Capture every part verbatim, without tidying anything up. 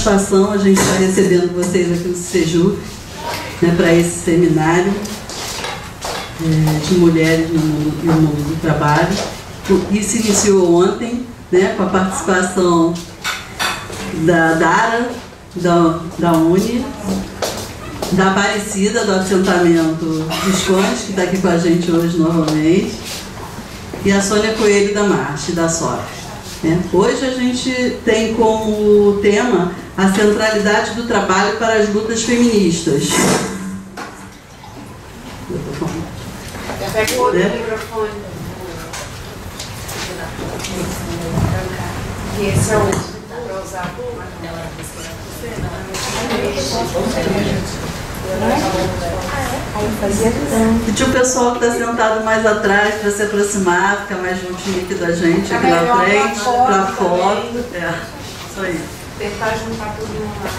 satisfação a gente estar recebendo vocês aqui no Sejuc, né, para esse seminário é, de mulheres no mundo, no mundo do trabalho. E se iniciou ontem, né, com a participação da Dara, da, da Uni, da Aparecida, do assentamento Visconde, que está aqui com a gente hoje novamente, e a Sônia Coelho da Marche, da S O F. Né? Hoje a gente tem como tema a centralidade do trabalho para as lutas feministas. Pega o outro é? microfone. E esse é o outro para usar. Pedir o pessoal que está sentado mais atrás para se aproximar, ficar mais juntinho aqui da gente, aqui na frente, para foto. É, isso aí. Tentar juntar tudo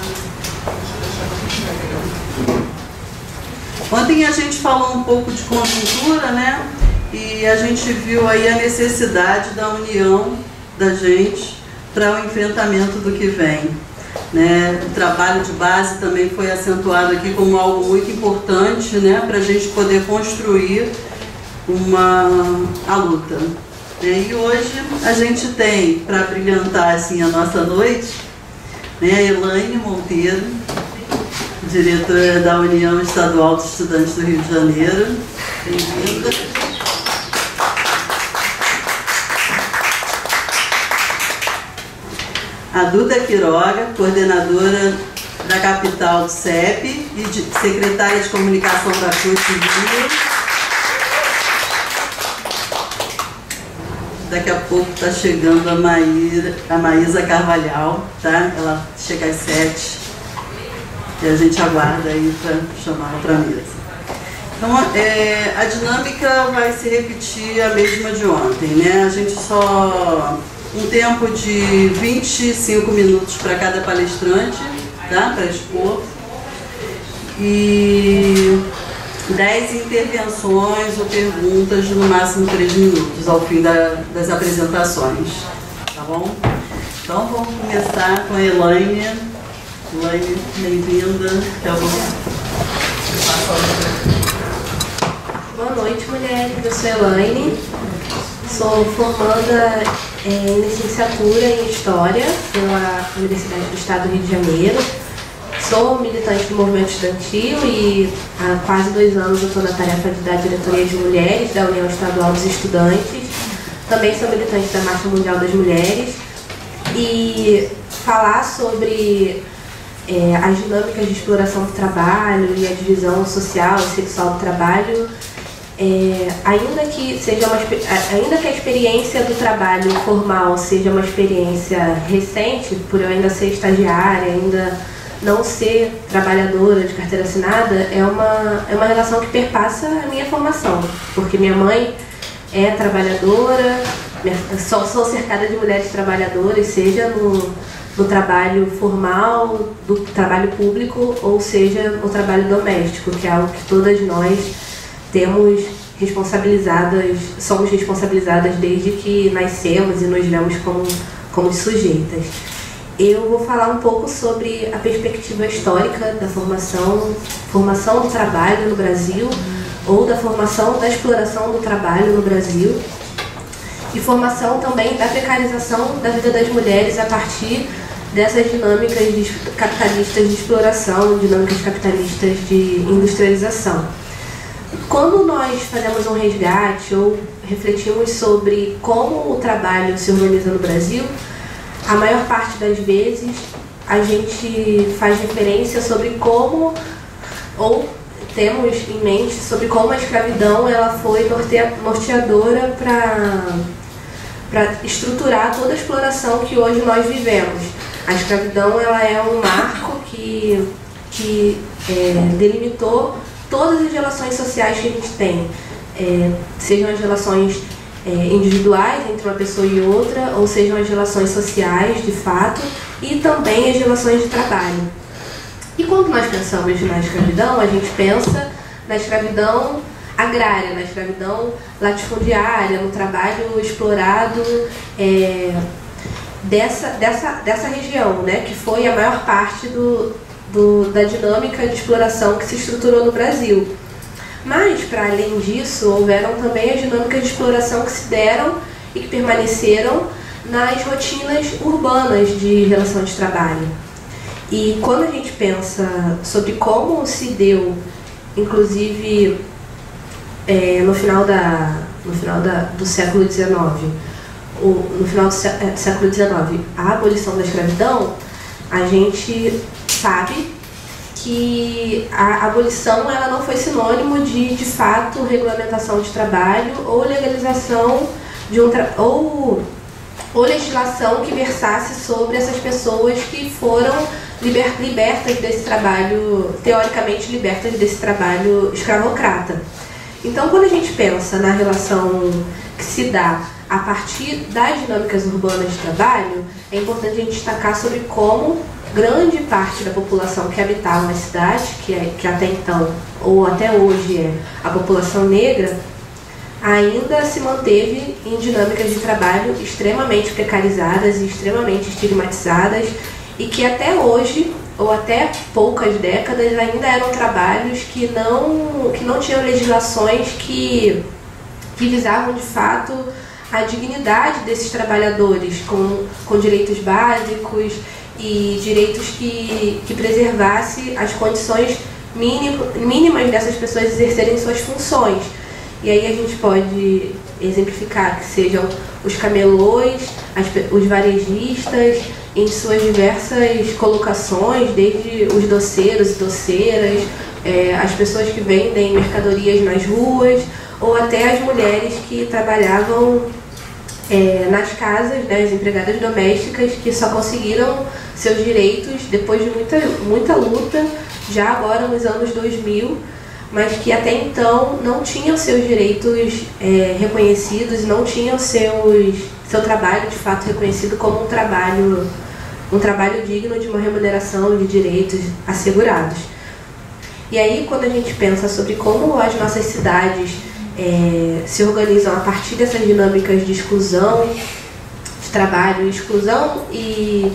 numa. Ontem a gente falou um pouco de conjuntura, né? E a gente viu aí a necessidade da união da gente para o enfrentamento do que vem. Né? O trabalho de base também foi acentuado aqui como algo muito importante, né? Para a gente poder construir uma, a luta. Né? E hoje a gente tem, para brilhantar assim, a nossa noite, né, a Elaine Monteiro, diretora da União Estadual dos Estudantes do Rio de Janeiro. Bem-vinda. A Duda Quiroga, coordenadora da capital do C E P e de, secretária de comunicação da C U T Rio. Daqui a pouco está chegando a, Maíra, a Maísa Carvalhal, tá? Ela chega às sete e a gente aguarda aí para chamá-la para a mesa. Então, é, a dinâmica vai se repetir a mesma de ontem, né? A gente só... um tempo de vinte e cinco minutos para cada palestrante, tá? Para expor. E dez intervenções ou perguntas de no máximo três minutos ao fim da, das apresentações. Tá bom? Então vamos começar com a Elaine. Elaine, bem-vinda. Boa noite, mulheres. Eu sou a Elaine. Sou formanda é, em licenciatura em História pela Universidade do Estado do Rio de Janeiro. Sou militante do movimento estudantil e há quase dois anos eu estou na tarefa de dar diretoria de mulheres da União Estadual dos Estudantes. Também sou militante da Marcha Mundial das Mulheres. E falar sobre é, as dinâmicas de exploração do trabalho e a divisão social e sexual do trabalho, É, ainda que seja uma, ainda que a experiência do trabalho formal seja uma experiência recente, por eu ainda ser estagiária, ainda não ser trabalhadora de carteira assinada, é uma, é uma relação que perpassa a minha formação, porque minha mãe é trabalhadora, só sou cercada de mulheres trabalhadoras, seja no, no trabalho formal, do trabalho público, ou seja, no trabalho doméstico, que é algo que todas nós temos responsabilizadas, somos responsabilizadas desde que nascemos e nos vemos como, como sujeitas. Eu vou falar um pouco sobre a perspectiva histórica da formação, formação do trabalho no Brasil, ou da formação da exploração do trabalho no Brasil, e formação também da precarização da vida das mulheres a partir dessas dinâmicas de capitalistas de exploração, dinâmicas capitalistas de industrialização. Quando nós fazemos um resgate ou refletimos sobre como o trabalho se organiza no Brasil, a maior parte das vezes a gente faz referência sobre como, ou temos em mente sobre como a escravidão ela foi norteadora para para estruturar toda a exploração que hoje nós vivemos. A escravidão ela é um marco que, que é, delimitou todas as relações sociais que a gente tem, é, sejam as relações é, individuais entre uma pessoa e outra, ou sejam as relações sociais, de fato, e também as relações de trabalho. E quando nós pensamos na escravidão, a gente pensa na escravidão agrária, na escravidão latifundiária, no trabalho explorado, é, dessa, dessa, dessa região, né, que foi a maior parte do, do, da dinâmica de exploração que se estruturou no Brasil. Mas, para além disso, houveram também as dinâmicas de exploração que se deram e que permaneceram nas rotinas urbanas de relação de trabalho. E quando a gente pensa sobre como se deu, inclusive é, no final, da, no final da, do século dezenove, o, no final do sé, século dezenove, a abolição da escravidão, a gente sabe que a abolição ela não foi sinônimo de, de fato, regulamentação de trabalho ou legalização de um tra ou, ou legislação que versasse sobre essas pessoas que foram liber libertas desse trabalho, teoricamente libertas desse trabalho escravocrata. Então, quando a gente pensa na relação que se dá a partir das dinâmicas urbanas de trabalho, é importante a gente destacar sobre como grande parte da população que habitava na cidade, que, é, que até então, ou até hoje é a população negra, ainda se manteve em dinâmicas de trabalho extremamente precarizadas e extremamente estigmatizadas e que até hoje, ou até poucas décadas, ainda eram trabalhos que não, que não tinham legislações que, que visavam de fato a dignidade desses trabalhadores, com, com direitos básicos e direitos que, que preservasse as condições mínimo, mínimas dessas pessoas exercerem suas funções. E aí a gente pode exemplificar que sejam os camelôs, as, os varejistas, em suas diversas colocações, desde os doceiros e doceiras, é, as pessoas que vendem mercadorias nas ruas, ou até as mulheres que trabalhavam é, nas casas, né, as empregadas domésticas, que só conseguiram seus direitos depois de muita, muita luta, já agora nos anos dois mil, mas que até então não tinham seus direitos é, reconhecidos, não tinham seus, seu trabalho de fato reconhecido como um trabalho, um trabalho digno de uma remuneração de direitos assegurados. E aí, quando a gente pensa sobre como as nossas cidades é, se organizam a partir dessas dinâmicas de exclusão, de trabalho, exclusão e,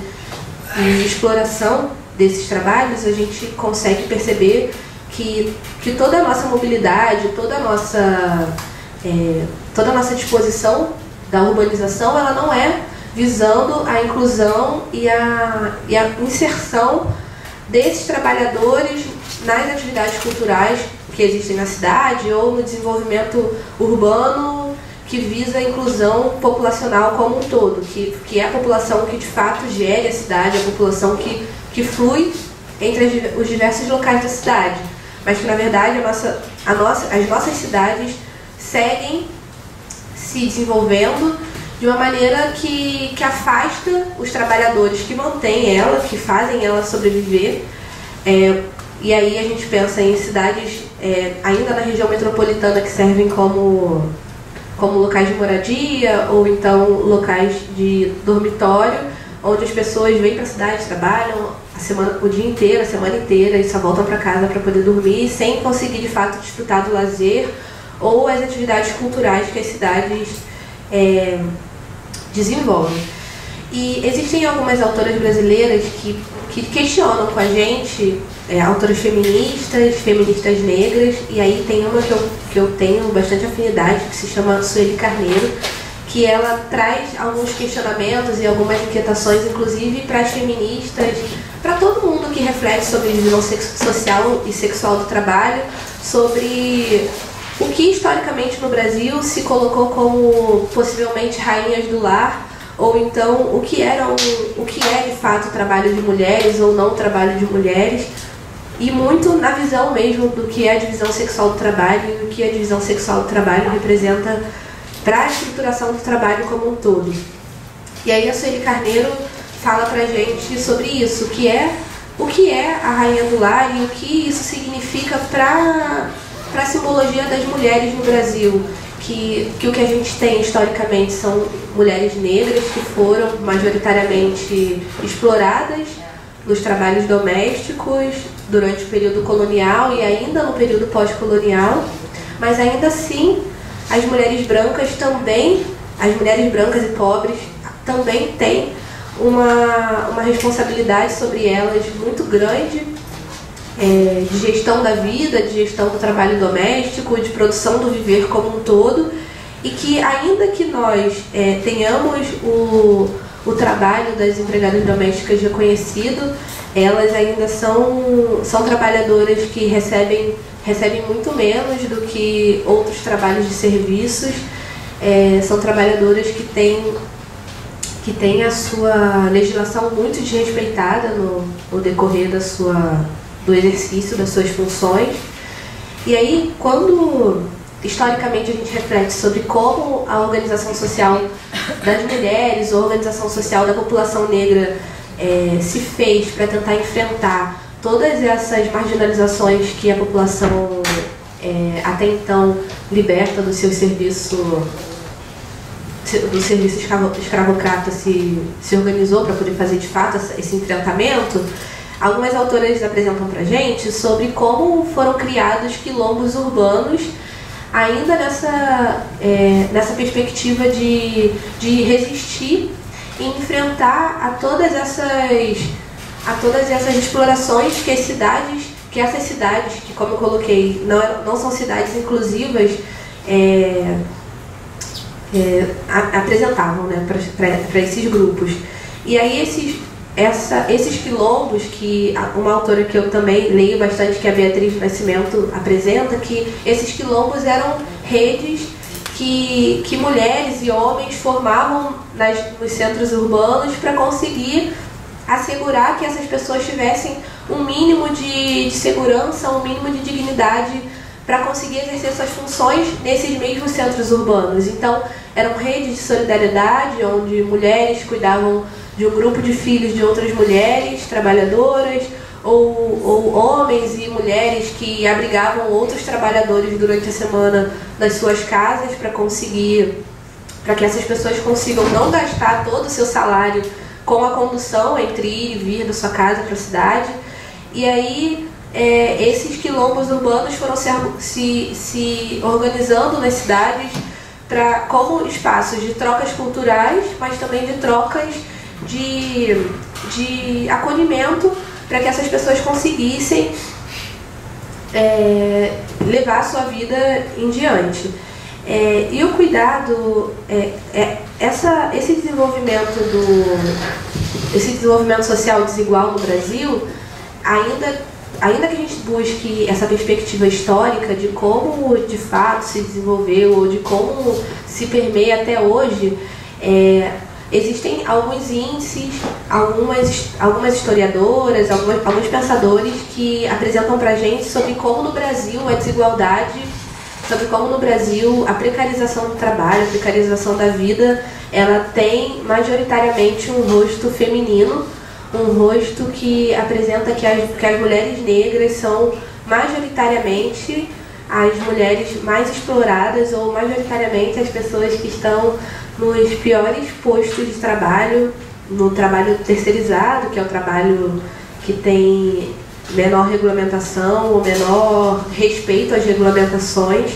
e exploração desses trabalhos, a gente consegue perceber que, que toda a nossa mobilidade, toda a nossa, é, toda a nossa disposição da urbanização, ela não é visando a inclusão e a, e a inserção desses trabalhadores nas atividades culturais que existem na cidade ou no desenvolvimento urbano que visa a inclusão populacional como um todo, que, que é a população que de fato gere a cidade, a população que, que flui entre as, os diversos locais da cidade, mas que na verdade a nossa, a nossa, as nossas cidades seguem se desenvolvendo de uma maneira que, que afasta os trabalhadores que mantêm ela, que fazem ela sobreviver. É, e aí a gente pensa em cidades é, ainda na região metropolitana que servem como, como locais de moradia ou então locais de dormitório, onde as pessoas vêm para a cidade, trabalham a semana, o dia inteiro, a semana inteira e só voltam para casa para poder dormir sem conseguir de fato desfrutar do lazer ou as atividades culturais que as cidades é, desenvolvem. E existem algumas autoras brasileiras que, que questionam com a gente, é, autoras feministas, feministas negras, e aí tem uma que eu, que eu tenho bastante afinidade, que se chama Sueli Carneiro, que ela traz alguns questionamentos e algumas inquietações, inclusive para as feministas, para todo mundo que reflete sobre divisão social e sexual do trabalho, sobre o que historicamente no Brasil se colocou como possivelmente rainhas do lar, ou então o que, era um, o que é de fato trabalho de mulheres ou não trabalho de mulheres, e muito na visão mesmo do que é a divisão sexual do trabalho e o que a divisão sexual do trabalho representa para a estruturação do trabalho como um todo. E aí a Sueli Carneiro fala pra gente sobre isso, que é, o que é a rainha do lar e o que isso significa para para a simbologia das mulheres no Brasil, que, que o que a gente tem historicamente são mulheres negras que foram majoritariamente exploradas nos trabalhos domésticos durante o período colonial e ainda no período pós-colonial, mas ainda assim as mulheres brancas também, as mulheres brancas e pobres também têm uma, uma responsabilidade sobre elas muito grande, é, de gestão da vida, de gestão do trabalho doméstico, de produção do viver como um todo, e que ainda que nós é, tenhamos o, o trabalho das empregadas domésticas reconhecido, elas ainda são, são trabalhadoras que recebem, recebem muito menos do que outros trabalhos de serviços, é, são trabalhadoras que têm, que têm a sua legislação muito desrespeitada no, no decorrer da sua, do exercício das suas funções. E aí, quando historicamente a gente reflete sobre como a organização social das mulheres, a organização social da população negra é, se fez para tentar enfrentar todas essas marginalizações que a população é, até então liberta do seu serviço, do serviço escravo, escravocrata se, se organizou para poder fazer de fato esse enfrentamento. Algumas autoras apresentam para a gente sobre como foram criados quilombos urbanos ainda nessa, é, nessa perspectiva de, de resistir e enfrentar a todas essas, a todas essas explorações que as cidades, que essas cidades, que como eu coloquei, não, não são cidades inclusivas, é, é, a, apresentavam, né, para esses grupos. E aí esses, essa, esses quilombos, que uma autora que eu também leio bastante, que é a Beatriz Nascimento, apresenta, que esses quilombos eram redes que, que mulheres e homens formavam nas, nos centros urbanos para conseguir assegurar que essas pessoas tivessem um mínimo de, de segurança, um mínimo de dignidade para conseguir exercer suas funções nesses mesmos centros urbanos. Então, eram redes de solidariedade, onde mulheres cuidavam de um grupo de filhos de outras mulheres trabalhadoras, ou, ou homens e mulheres que abrigavam outros trabalhadores durante a semana nas suas casas para conseguir, para que essas pessoas consigam não gastar todo o seu salário com a condução entre ir e vir da sua casa para a cidade. E aí é, esses quilombos urbanos foram se, se, se organizando nas cidades pra, como espaços de trocas culturais, mas também de trocas de, de acolhimento, para que essas pessoas conseguissem é, levar a sua vida em diante. É, e o cuidado, é, é, essa, esse, desenvolvimento do, esse desenvolvimento social desigual no Brasil, ainda, ainda que a gente busque essa perspectiva histórica de como de fato se desenvolveu, ou de como se permeia até hoje, é, existem alguns índices, algumas, algumas historiadoras, algumas, alguns pensadores que apresentam para a gente sobre como no Brasil a desigualdade, sobre como no Brasil a precarização do trabalho, a precarização da vida, ela tem majoritariamente um rosto feminino, um rosto que apresenta que as, que as mulheres negras são majoritariamente as mulheres mais exploradas, ou majoritariamente as pessoas que estão nos piores postos de trabalho, no trabalho terceirizado, que é o trabalho que tem menor regulamentação ou menor respeito às regulamentações.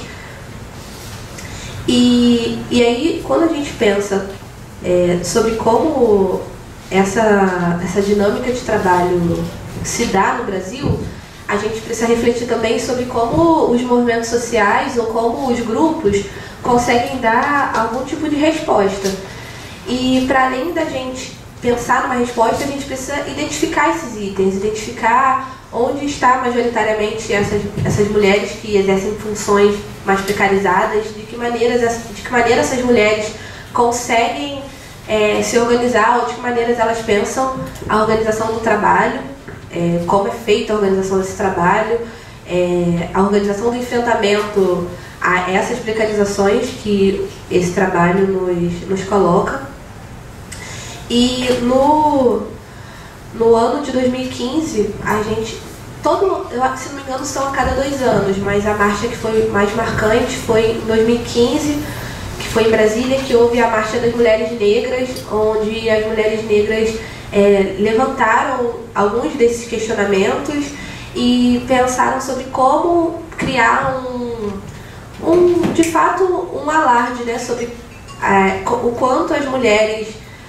E, e aí, quando a gente pensa é, sobre como essa, essa dinâmica de trabalho se dá no Brasil, a gente precisa refletir também sobre como os movimentos sociais ou como os grupos conseguem dar algum tipo de resposta. E para além da gente pensar numa resposta, a gente precisa identificar esses itens, identificar onde está majoritariamente essas, essas mulheres que exercem funções mais precarizadas, de que maneiras, de que maneira essas mulheres conseguem é, se organizar, ou de que maneiras elas pensam a organização do trabalho, é, como é feita a organização desse trabalho, é, a organização do enfrentamento a essas precarizações que esse trabalho nos, nos coloca. E no, no ano de dois mil e quinze, a gente, todo, eu, se não me engano, são a cada dois anos, mas a marcha que foi mais marcante foi em dois mil e quinze, que foi em Brasília, que houve a Marcha das Mulheres Negras, onde as mulheres negras é, levantaram alguns desses questionamentos e pensaram sobre como criar um, um de fato, um alarde, né, sobre é, o quanto as mulheres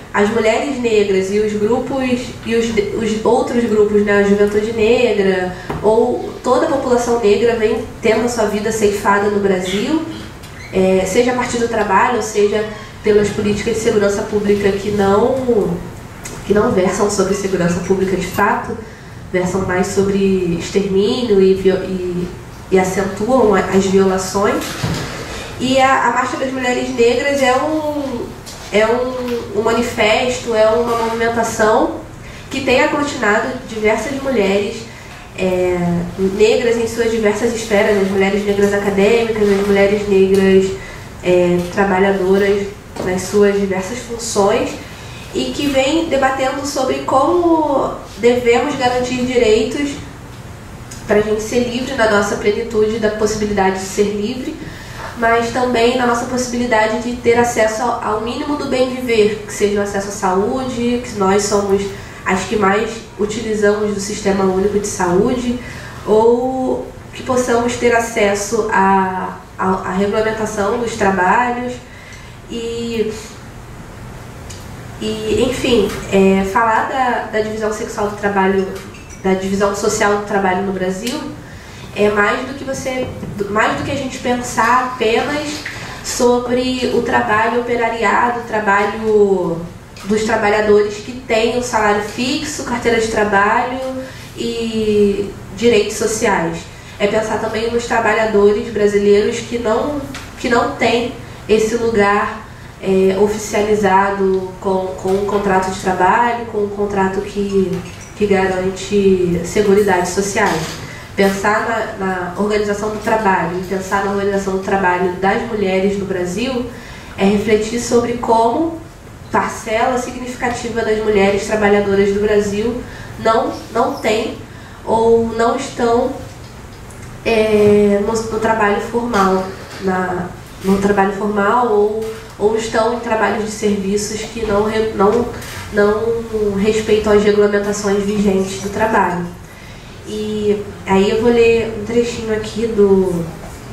as mulheres negras e os grupos e os, os outros grupos, né, a juventude negra ou toda a população negra vem tendo a sua vida ceifada no Brasil, é, seja a partir do trabalho, ou seja pelas políticas de segurança pública que não, que não versam sobre segurança pública de fato, versam mais sobre extermínio e, e, e acentuam as violações. E a, a Marcha das Mulheres Negras é um, é um, um manifesto, é uma movimentação que tem aglutinado diversas mulheres é, negras em suas diversas esferas, as mulheres negras acadêmicas, as mulheres negras é, trabalhadoras nas suas diversas funções, e que vem debatendo sobre como devemos garantir direitos para a gente ser livre na nossa plenitude, da possibilidade de ser livre, mas também na nossa possibilidade de ter acesso ao mínimo do bem viver, que seja o acesso à saúde, que nós somos as que mais utilizamos do Sistema Único de Saúde, ou que possamos ter acesso à, à, à regulamentação dos trabalhos e, e enfim, é, falar da, da divisão sexual do trabalho, da divisão social do trabalho no Brasil, é mais do que você, mais do que a gente pensar apenas sobre o trabalho operariado, o trabalho dos trabalhadores que têm um salário fixo, carteira de trabalho e direitos sociais. É pensar também nos trabalhadores brasileiros que não, que não têm esse lugar é, oficializado com, com um contrato de trabalho, com um contrato que, que garante seguridades sociais. Pensar na, na organização do trabalho e pensar na organização do trabalho das mulheres no Brasil é refletir sobre como parcela significativa das mulheres trabalhadoras do Brasil não, não tem ou não estão é, no, no trabalho formal, na, no trabalho formal ou, ou estão em trabalhos de serviços que não, não, não respeitam as regulamentações vigentes do trabalho. E aí eu vou ler um trechinho aqui do,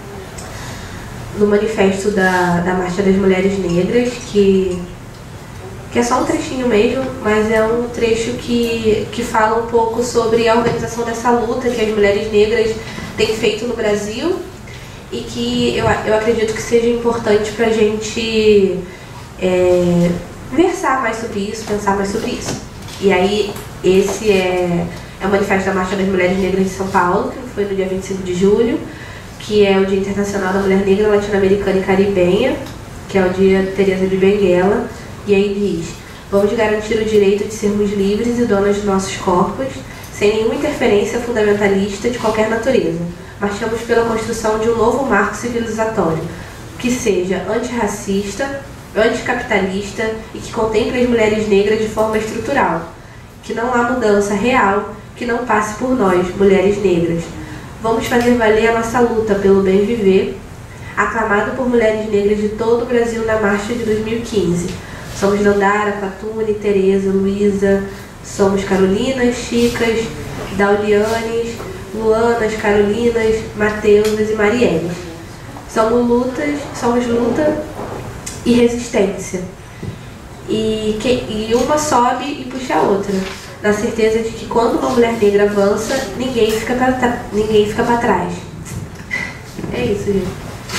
do manifesto da, da Marcha das Mulheres Negras, que, que é só um trechinho mesmo, mas é um trecho que, que fala um pouco sobre a organização dessa luta que as mulheres negras têm feito no Brasil e que eu, eu acredito que seja importante para a gente é, versar mais sobre isso, pensar mais sobre isso. E aí esse é... É o manifesto da Marcha das Mulheres Negras de São Paulo, que foi no dia vinte e cinco de julho, que é o Dia Internacional da Mulher Negra, Latino-Americana e Caribenha, que é o Dia Teresa de Benguela, e aí diz: vamos garantir o direito de sermos livres e donas de nossos corpos, sem nenhuma interferência fundamentalista de qualquer natureza. Marchamos pela construção de um novo marco civilizatório, que seja antirracista, anticapitalista e que contemple as mulheres negras de forma estrutural, que não há mudança real que não passe por nós, mulheres negras. Vamos fazer valer a nossa luta pelo bem viver, aclamado por mulheres negras de todo o Brasil na marcha de dois mil e quinze. Somos Dandara, Patune, Tereza, Luísa, somos Carolinas, Chicas, Daulianes, Luanas, Carolinas, Mateusas e Marielles. Somos lutas, somos luta e resistência. E, que, e uma sobe e puxa a outra, na certeza de que quando uma mulher negra avança, ninguém fica para ninguém fica para trás. É isso, gente.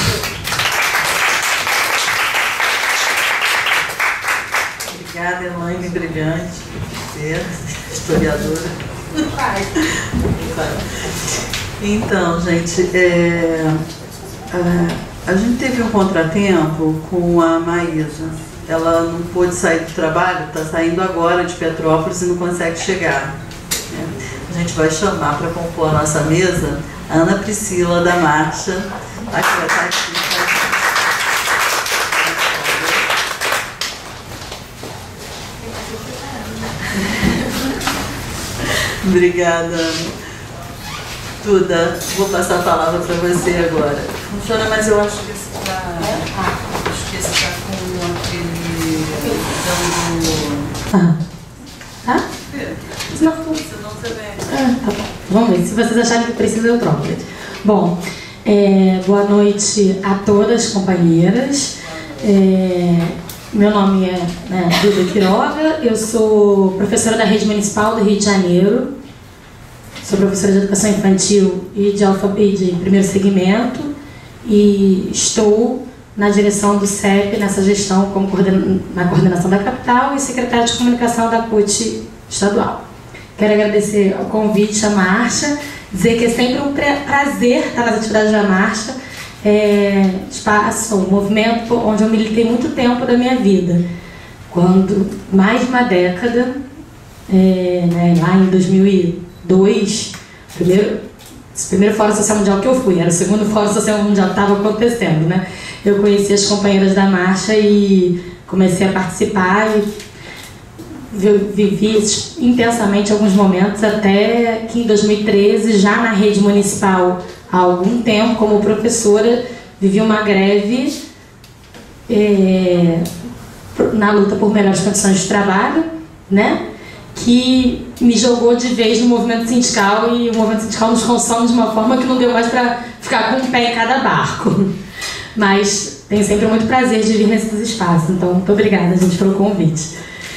Obrigada, Elaine, brilhante, historiadora. Então, gente, é, a, a gente teve um contratempo com a Maísa. Ela não pôde sair do trabalho, está saindo agora de Petrópolis e não consegue chegar. A gente vai chamar para compor a nossa mesa a Ana Priscila da Marcha, a que vai estar aqui. Obrigada, Ana. Duda, vou passar a palavra para você agora. Funciona, mas eu acho que esse está... Acho que esse está com aquele... Ah. Tá? Não, senão você vem. Ah, tá bom. Vamos ver, se vocês acharem que precisa eu troco. Bom, é, boa noite a todas, companheiras. É, Meu nome é né, Duda Quiroga, eu sou professora da Rede Municipal do Rio de Janeiro, sou professora de Educação Infantil e de, alfabeto, de primeiro segmento e estou na direção do C E P, nessa gestão como coorden na coordenação da capital e secretária de comunicação da C U T estadual. Quero agradecer ao convite à marcha, dizer que é sempre um prazer estar nas atividades da marcha, é, espaço, um movimento onde eu militei muito tempo da minha vida. Quando, mais de uma década, é, né, lá em dois mil e dois, primeiro, o primeiro Fórum Social Mundial que eu fui, era o segundo Fórum Social Mundial que estava acontecendo, né? Eu conheci as companheiras da marcha e comecei a participar e vivi intensamente alguns momentos, até que em dois mil e treze, já na rede municipal, há algum tempo, como professora, vivi uma greve é, na luta por melhores condições de trabalho, né? Que me jogou de vez no movimento sindical, e o movimento sindical nos consome de uma forma que não deu mais para ficar com um pé em cada barco. Mas tenho sempre muito prazer de vir nesses espaços, então muito obrigada, gente, pelo convite.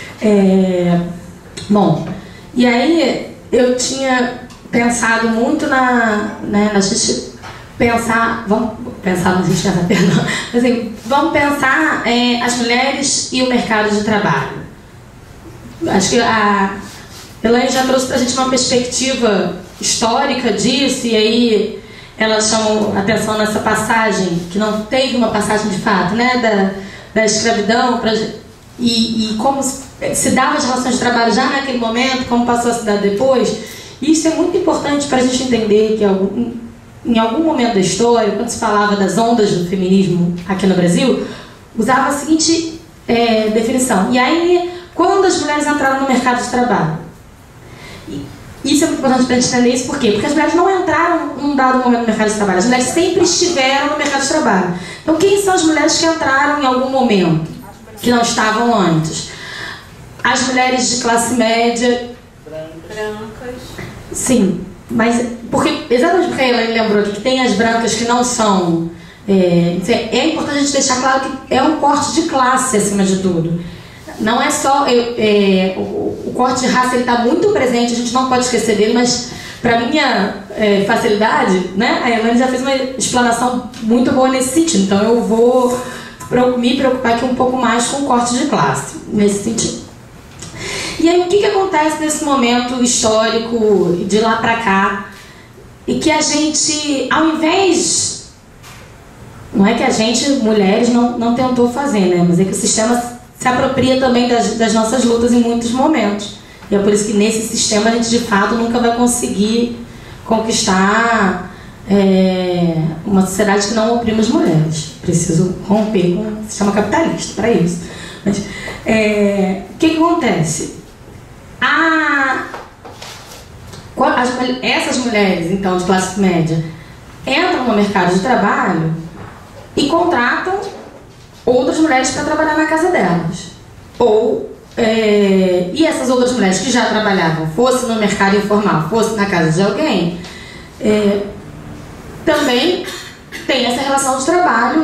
É, bom, e aí eu tinha pensado muito na, né, na gente pensar, vamos pensar, não existe essa perdão, mas assim, vamos pensar é, as mulheres e o mercado de trabalho. Acho que a Elaine já trouxe para a gente uma perspectiva histórica disso, e aí ela chamou atenção nessa passagem, que não teve uma passagem de fato, né, da, da escravidão, pra, e, e como se dava as relações de trabalho já naquele momento, como passou a se dar depois. E isso é muito importante para a gente entender que algum, em algum momento da história, quando se falava das ondas do feminismo aqui no Brasil, usava a seguinte é, definição. E aí, quando as mulheres entraram no mercado de trabalho? Isso é muito importante para a gente entender isso, por quê? Porque as mulheres não entraram num dado momento no mercado de trabalho, as mulheres sempre estiveram no mercado de trabalho. Então, quem são as mulheres que entraram em algum momento, que não estavam antes? As mulheres de classe média, brancas. Sim, mas porque, exatamente porque ela lembrou aqui que tem as brancas que não são. É, é importante a gente deixar claro que é um corte de classe acima de tudo. Não é só. É, é, o, o corte de raça está muito presente, a gente não pode esquecer dele, mas para minha é, facilidade, né, a Elaine já fez uma explanação muito boa nesse sentido, então eu vou me preocupar aqui um pouco mais com o corte de classe, nesse sentido. E aí, o que, que acontece nesse momento histórico, de lá para cá, e que a gente, ao invés, não é que a gente, mulheres, não, não tentou fazer, né? Mas é que o sistema se apropria também das, das nossas lutas em muitos momentos. E é por isso que nesse sistema a gente, de fato, nunca vai conseguir conquistar é, uma sociedade que não oprime as mulheres. Preciso romper com o sistema capitalista para isso. Mas é, o que, que acontece? A, as, essas mulheres, então, de classe média, entram no mercado de trabalho e contratam outras mulheres para trabalhar na casa delas. Ou, é, e essas outras mulheres que já trabalhavam, fosse no mercado informal, fosse na casa de alguém, é, também tem essa relação de trabalho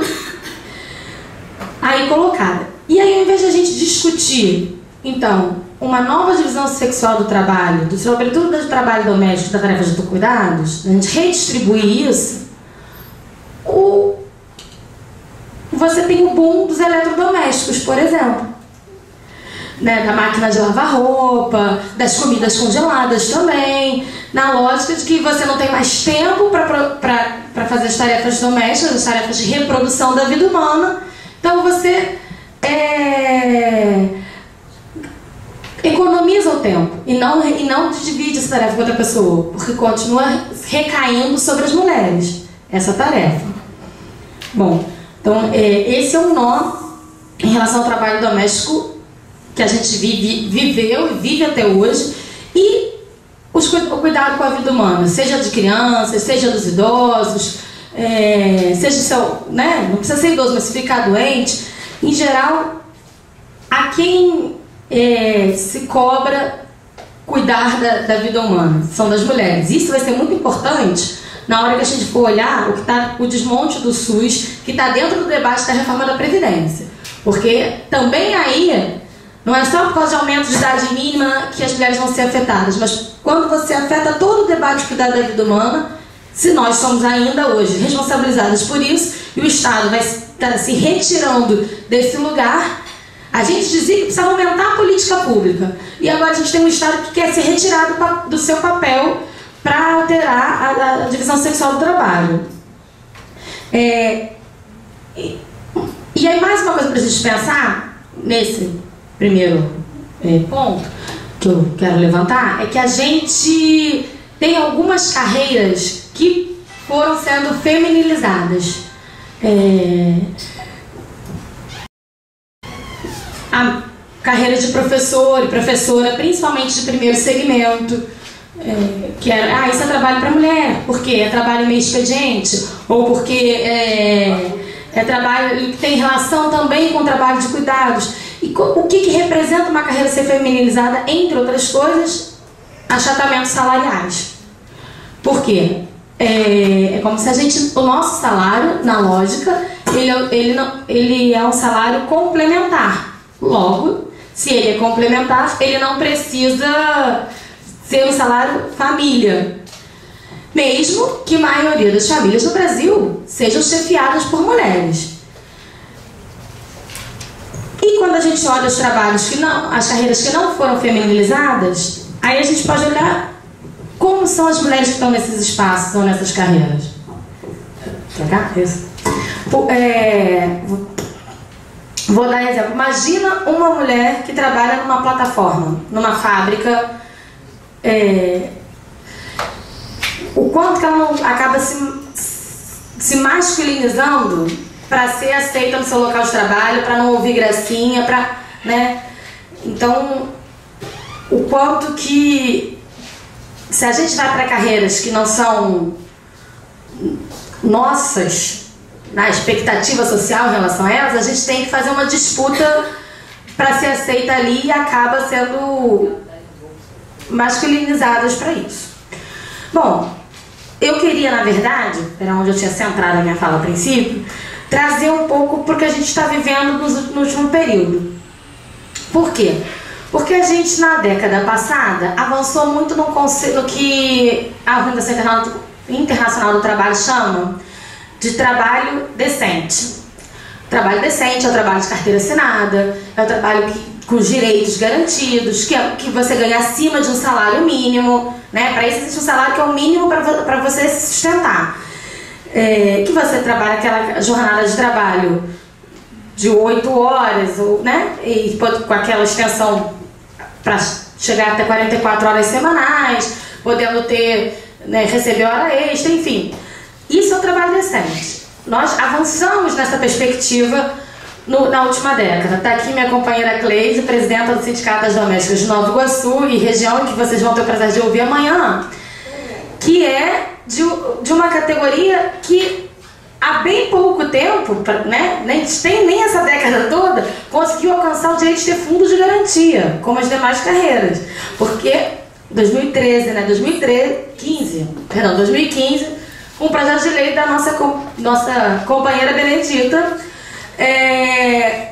aí colocada. E aí, ao invés de a gente discutir, então, uma nova divisão sexual do trabalho, do, sobretudo do trabalho doméstico, da tarefa de autocuidados, a gente redistribuir isso, o, você tem o boom dos eletrodomésticos, por exemplo. Né, da máquina de lavar roupa, das comidas congeladas também, na lógica de que você não tem mais tempo para fazer as tarefas domésticas, as tarefas de reprodução da vida humana, então você é, economiza o tempo e não, e não divide essa tarefa com outra pessoa, porque continua recaindo sobre as mulheres essa tarefa. Bom, então é, esse é um nó em relação ao trabalho doméstico que a gente vive, viveu e vive até hoje, e os, o cuidado com a vida humana, seja de crianças, seja dos idosos, é, seja seu, né, não precisa ser idoso, mas se ficar doente, em geral, a quem é, se cobra cuidar da, da vida humana são das mulheres. Isso vai ser muito importante na hora que a gente for olhar o, que tá, o desmonte do SUS, que está dentro do debate da reforma da Previdência. Porque também aí, não é só por causa de aumento de idade mínima que as mulheres vão ser afetadas, mas quando você afeta todo o debate de cuidado da vida humana, se nós somos ainda hoje responsabilizadas por isso, e o Estado vai estar se retirando desse lugar, a gente dizia que precisava aumentar a política pública. E agora a gente tem um Estado que quer se retirar do, do seu papel para alterar a, a divisão sexual do trabalho. É, e, e aí mais uma coisa para a gente pensar, nesse primeiro é, ponto que eu quero levantar, é que a gente tem algumas carreiras que foram sendo feminilizadas. É, a carreira de professor e professora, principalmente de primeiro segmento, é, que era, ah, isso é trabalho para mulher, porque é trabalho meio expediente, ou porque é, é trabalho que tem relação também com o trabalho de cuidados. E o que, que representa uma carreira ser feminilizada? Entre outras coisas, achatamentos salariais. Por quê? É, é como se a gente, o nosso salário, na lógica, ele, ele, não, ele é um salário complementar. Logo, se ele é complementar, ele não precisa ser um salário família. Mesmo que a maioria das famílias no Brasil sejam chefiadas por mulheres. E quando a gente olha os trabalhos que não, as carreiras que não foram feminilizadas, aí a gente pode olhar como são as mulheres que estão nesses espaços ou nessas carreiras. Pegar isso? É, vou dar exemplo. Imagina uma mulher que trabalha numa plataforma, numa fábrica. É, o quanto que ela não acaba se, se masculinizando para ser aceita no seu local de trabalho, para não ouvir gracinha, para, né? Então, o quanto que, se a gente vai para carreiras que não são nossas, na expectativa social em relação a elas, a gente tem que fazer uma disputa para ser aceita ali e acaba sendo masculinizadas para isso. Bom, eu queria, na verdade, era onde eu tinha centrado a minha fala a princípio, trazer um pouco porque a gente está vivendo no, no último período. Por quê? Porque a gente, na década passada, avançou muito no, no que a Organização Internacional do Trabalho chama de trabalho decente. Trabalho decente é o trabalho de carteira assinada, é o trabalho que, com os direitos garantidos, que, é, que você ganha acima de um salário mínimo, né? Para isso existe um salário que é o mínimo para você se sustentar. É, que você trabalha aquela jornada de trabalho de oito horas, ou, né? E pode, com aquela extensão para chegar até quarenta e quatro horas semanais, podendo ter, né, receber hora extra, enfim. Isso é um trabalho decente. Nós avançamos nessa perspectiva no, na última década. Está aqui minha companheira Cleide, presidenta do Sindicato das Domésticas de Nova Iguaçu e região, que vocês vão ter o prazer de ouvir amanhã, que é de, de uma categoria que há bem pouco tempo, né, nem tem nem essa década toda, conseguiu alcançar o direito de ter fundo de garantia, como as demais carreiras. Porque dois mil e treze, né, dois mil e quinze, perdão, dois mil e quinze, um projeto de lei da nossa, nossa companheira Benedita, é,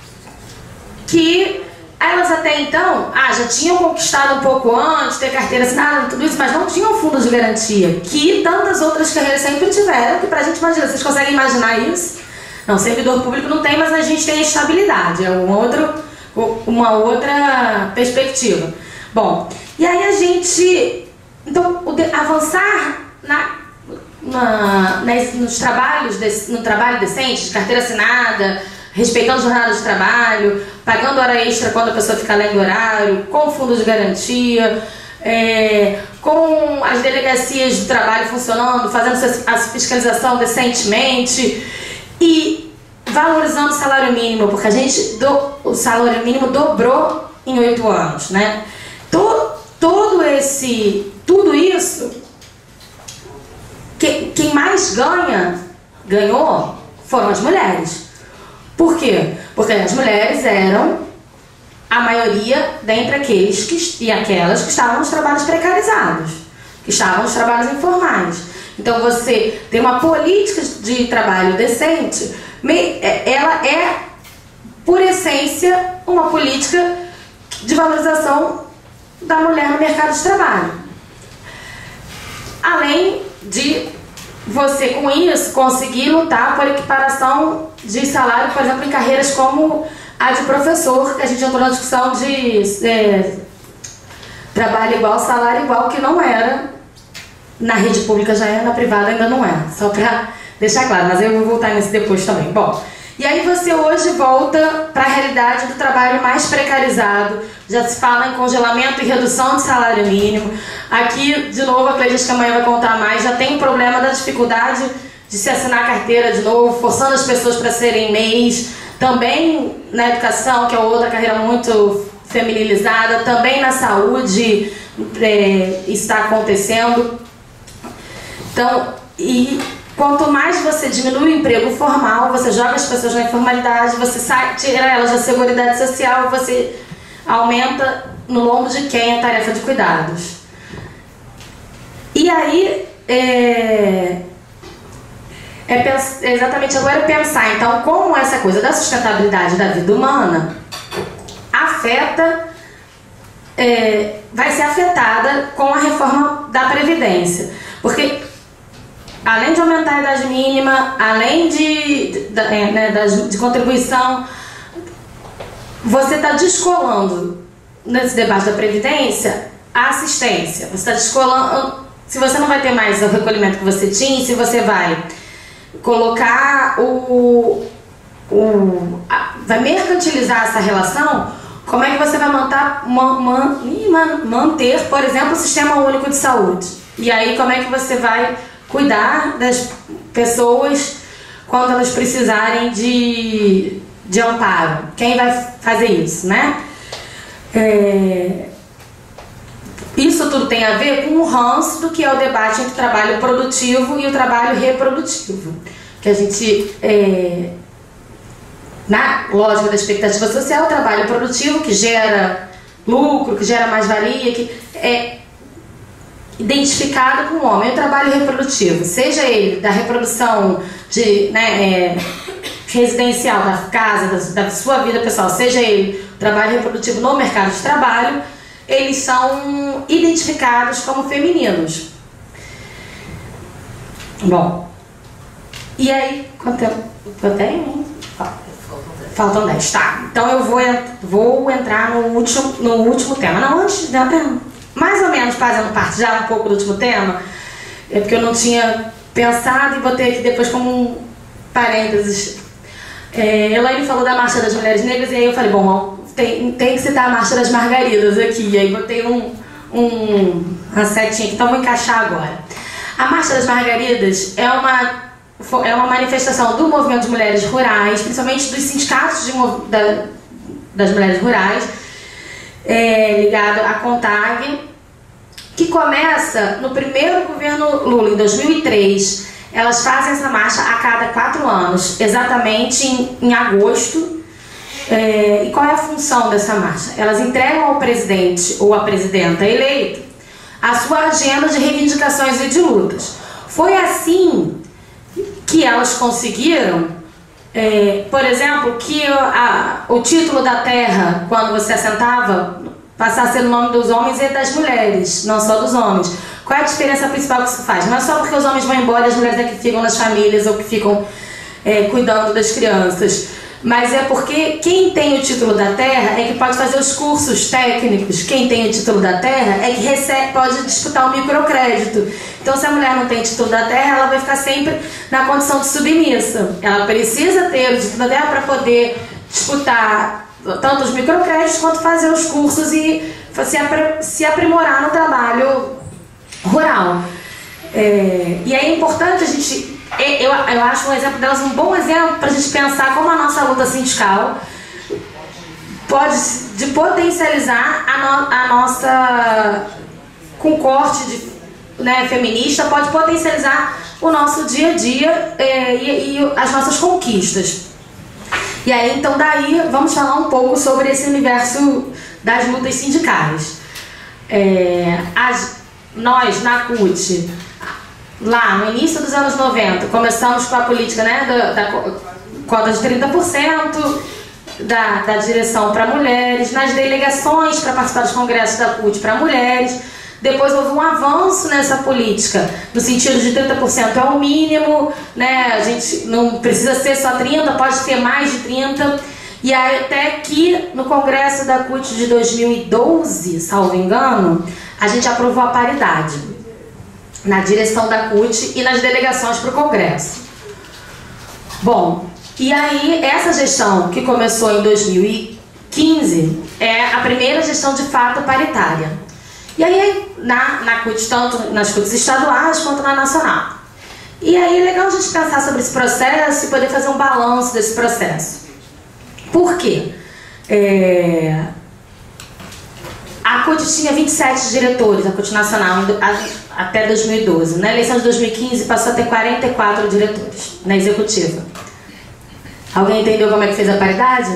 que elas até então, ah, já tinham conquistado um pouco antes, ter carteira assinada, tudo isso, mas não tinham fundo de garantia, que tantas outras carreiras sempre tiveram, que pra gente imaginar, vocês conseguem imaginar isso? Não, servidor público não tem, mas a gente tem a estabilidade, é um outro, uma outra perspectiva. Bom, e aí a gente, então, o de, avançar na, na, nas, nos trabalhos, de, no trabalho decente, de carteira assinada, respeitando jornada de trabalho, pagando hora extra quando a pessoa fica além do horário, com fundo de garantia, é, com as delegacias de trabalho funcionando, fazendo a fiscalização decentemente e valorizando o salário mínimo, porque a gente, do, o salário mínimo dobrou em oito anos, né? Todo, todo esse, tudo isso, que, quem mais ganha, ganhou, foram as mulheres. Por quê? Porque as mulheres eram a maioria dentre aqueles que, e aquelas que estavam nos trabalhos precarizados, que estavam nos trabalhos informais. Então você tem uma política de trabalho decente, ela é por essência, uma política de valorização da mulher no mercado de trabalho. Além de você, com isso, conseguir lutar por equiparação de salário, por exemplo, em carreiras como a de professor, que a gente entrou na discussão de é, trabalho igual, salário igual, que não era, na rede pública já é, na privada ainda não é, só para deixar claro, mas eu vou voltar nisso depois também. Bom, e aí você hoje volta para a realidade do trabalho mais precarizado, já se fala em congelamento e redução de salário mínimo. Aqui, de novo, a Cleide, que amanhã vai contar mais, já tem o problema da dificuldade de se assinar carteira de novo, forçando as pessoas para serem M E Is, também na educação, que é outra carreira muito feminilizada, também na saúde é, está acontecendo. Então, e quanto mais você diminui o emprego formal, você joga as pessoas na informalidade, você sai, tira elas da seguridade social, você aumenta no lombo de quem a tarefa de cuidados. E aí, é, é, é exatamente agora pensar, então, como essa coisa da sustentabilidade da vida humana afeta, é, vai ser afetada com a reforma da Previdência. Porque, além de aumentar a idade mínima, além de, de, de, é, né, de contribuição, você está descolando, nesse debate da Previdência, a assistência. Você está descolando, se você não vai ter mais o recolhimento que você tinha, se você vai colocar o... o a, vai mercantilizar essa relação, como é que você vai manter, man, man, manter, por exemplo, o Sistema Único de Saúde? E aí, como é que você vai cuidar das pessoas quando elas precisarem de, de amparo? Quem vai fazer isso, né? É, isso tudo tem a ver com o ranço do que é o debate entre o trabalho produtivo e o trabalho reprodutivo. Que a gente, é, na lógica da expectativa social, o trabalho produtivo que gera lucro, que gera mais-valia, que é identificado com o homem. O trabalho reprodutivo, seja ele da reprodução de, né, é, residencial da casa, da, da sua vida pessoal, seja ele o trabalho reprodutivo no mercado de trabalho, eles são identificados como femininos. Bom, e aí, quanto tempo eu tenho? Faltam dez, tá. Então eu vou, vou entrar no último, no último tema. Não, antes, mais ou menos fazendo parte já um pouco do último tema, é porque eu não tinha pensado e botei aqui depois como um parênteses. É, Elaine falou da Marcha das Mulheres Negras e aí eu falei, bom, tem, tem que citar a Marcha das Margaridas aqui. E aí botei um, um, uma setinha aqui, então vou encaixar agora. A Marcha das Margaridas é uma... é uma manifestação do movimento de mulheres rurais, principalmente dos sindicatos de, da, das mulheres rurais, é, ligado à CONTAG, que começa no primeiro governo Lula, em dois mil e três. Elas fazem essa marcha a cada quatro anos, exatamente em, em agosto. É, e qual é a função dessa marcha? Elas entregam ao presidente ou à presidenta eleito a sua agenda de reivindicações e de lutas. Foi assim que elas conseguiram, é, por exemplo, que a, o título da terra, quando você assentava, passasse a ser o nome dos homens e das mulheres, não só dos homens. Qual é a diferença principal que isso faz? Não é só porque os homens vão embora e as mulheres é que ficam nas famílias ou que ficam é, cuidando das crianças, mas é porque quem tem o título da terra é que pode fazer os cursos técnicos, quem tem o título da terra é que recebe, pode disputar o microcrédito. Então, se a mulher não tem título da terra, ela vai ficar sempre na condição de submissa. Ela precisa ter o título da terra para poder disputar tanto os microcréditos quanto fazer os cursos e se aprimorar no trabalho rural. É, e é importante a gente... Eu, eu acho um exemplo delas um bom exemplo para a gente pensar como a nossa luta sindical pode de potencializar a, no, a nossa, com corte de, né, feminista, pode potencializar o nosso dia a dia é, e, e as nossas conquistas. E aí, então, daí vamos falar um pouco sobre esse universo das lutas sindicais. É, as, nós, na C U T, lá no início dos anos noventa, começamos com a política, né, da, da cota de trinta por cento, da, da direção para mulheres, nas delegações para participar dos congressos da C U T para mulheres. Depois houve um avanço nessa política, no sentido de trinta por cento é o mínimo, né? A gente não precisa ser só trinta, pode ser mais de trinta. E aí, até que no congresso da C U T de dois mil e doze, salvo engano, a gente aprovou a paridade na direção da C U T e nas delegações para o congresso. Bom, e aí essa gestão que começou em dois mil e quinze é a primeira gestão de fato paritária. E aí na, na C U T, tanto nas C U Ts estaduais quanto na nacional. E aí é legal a gente pensar sobre esse processo e poder fazer um balanço desse processo. Por quê? É... A C U T tinha vinte e sete diretores, a C U T nacional, até dois mil e doze. Na eleição de dois mil e quinze passou a ter quarenta e quatro diretores na executiva. Alguém entendeu como é que fez a paridade?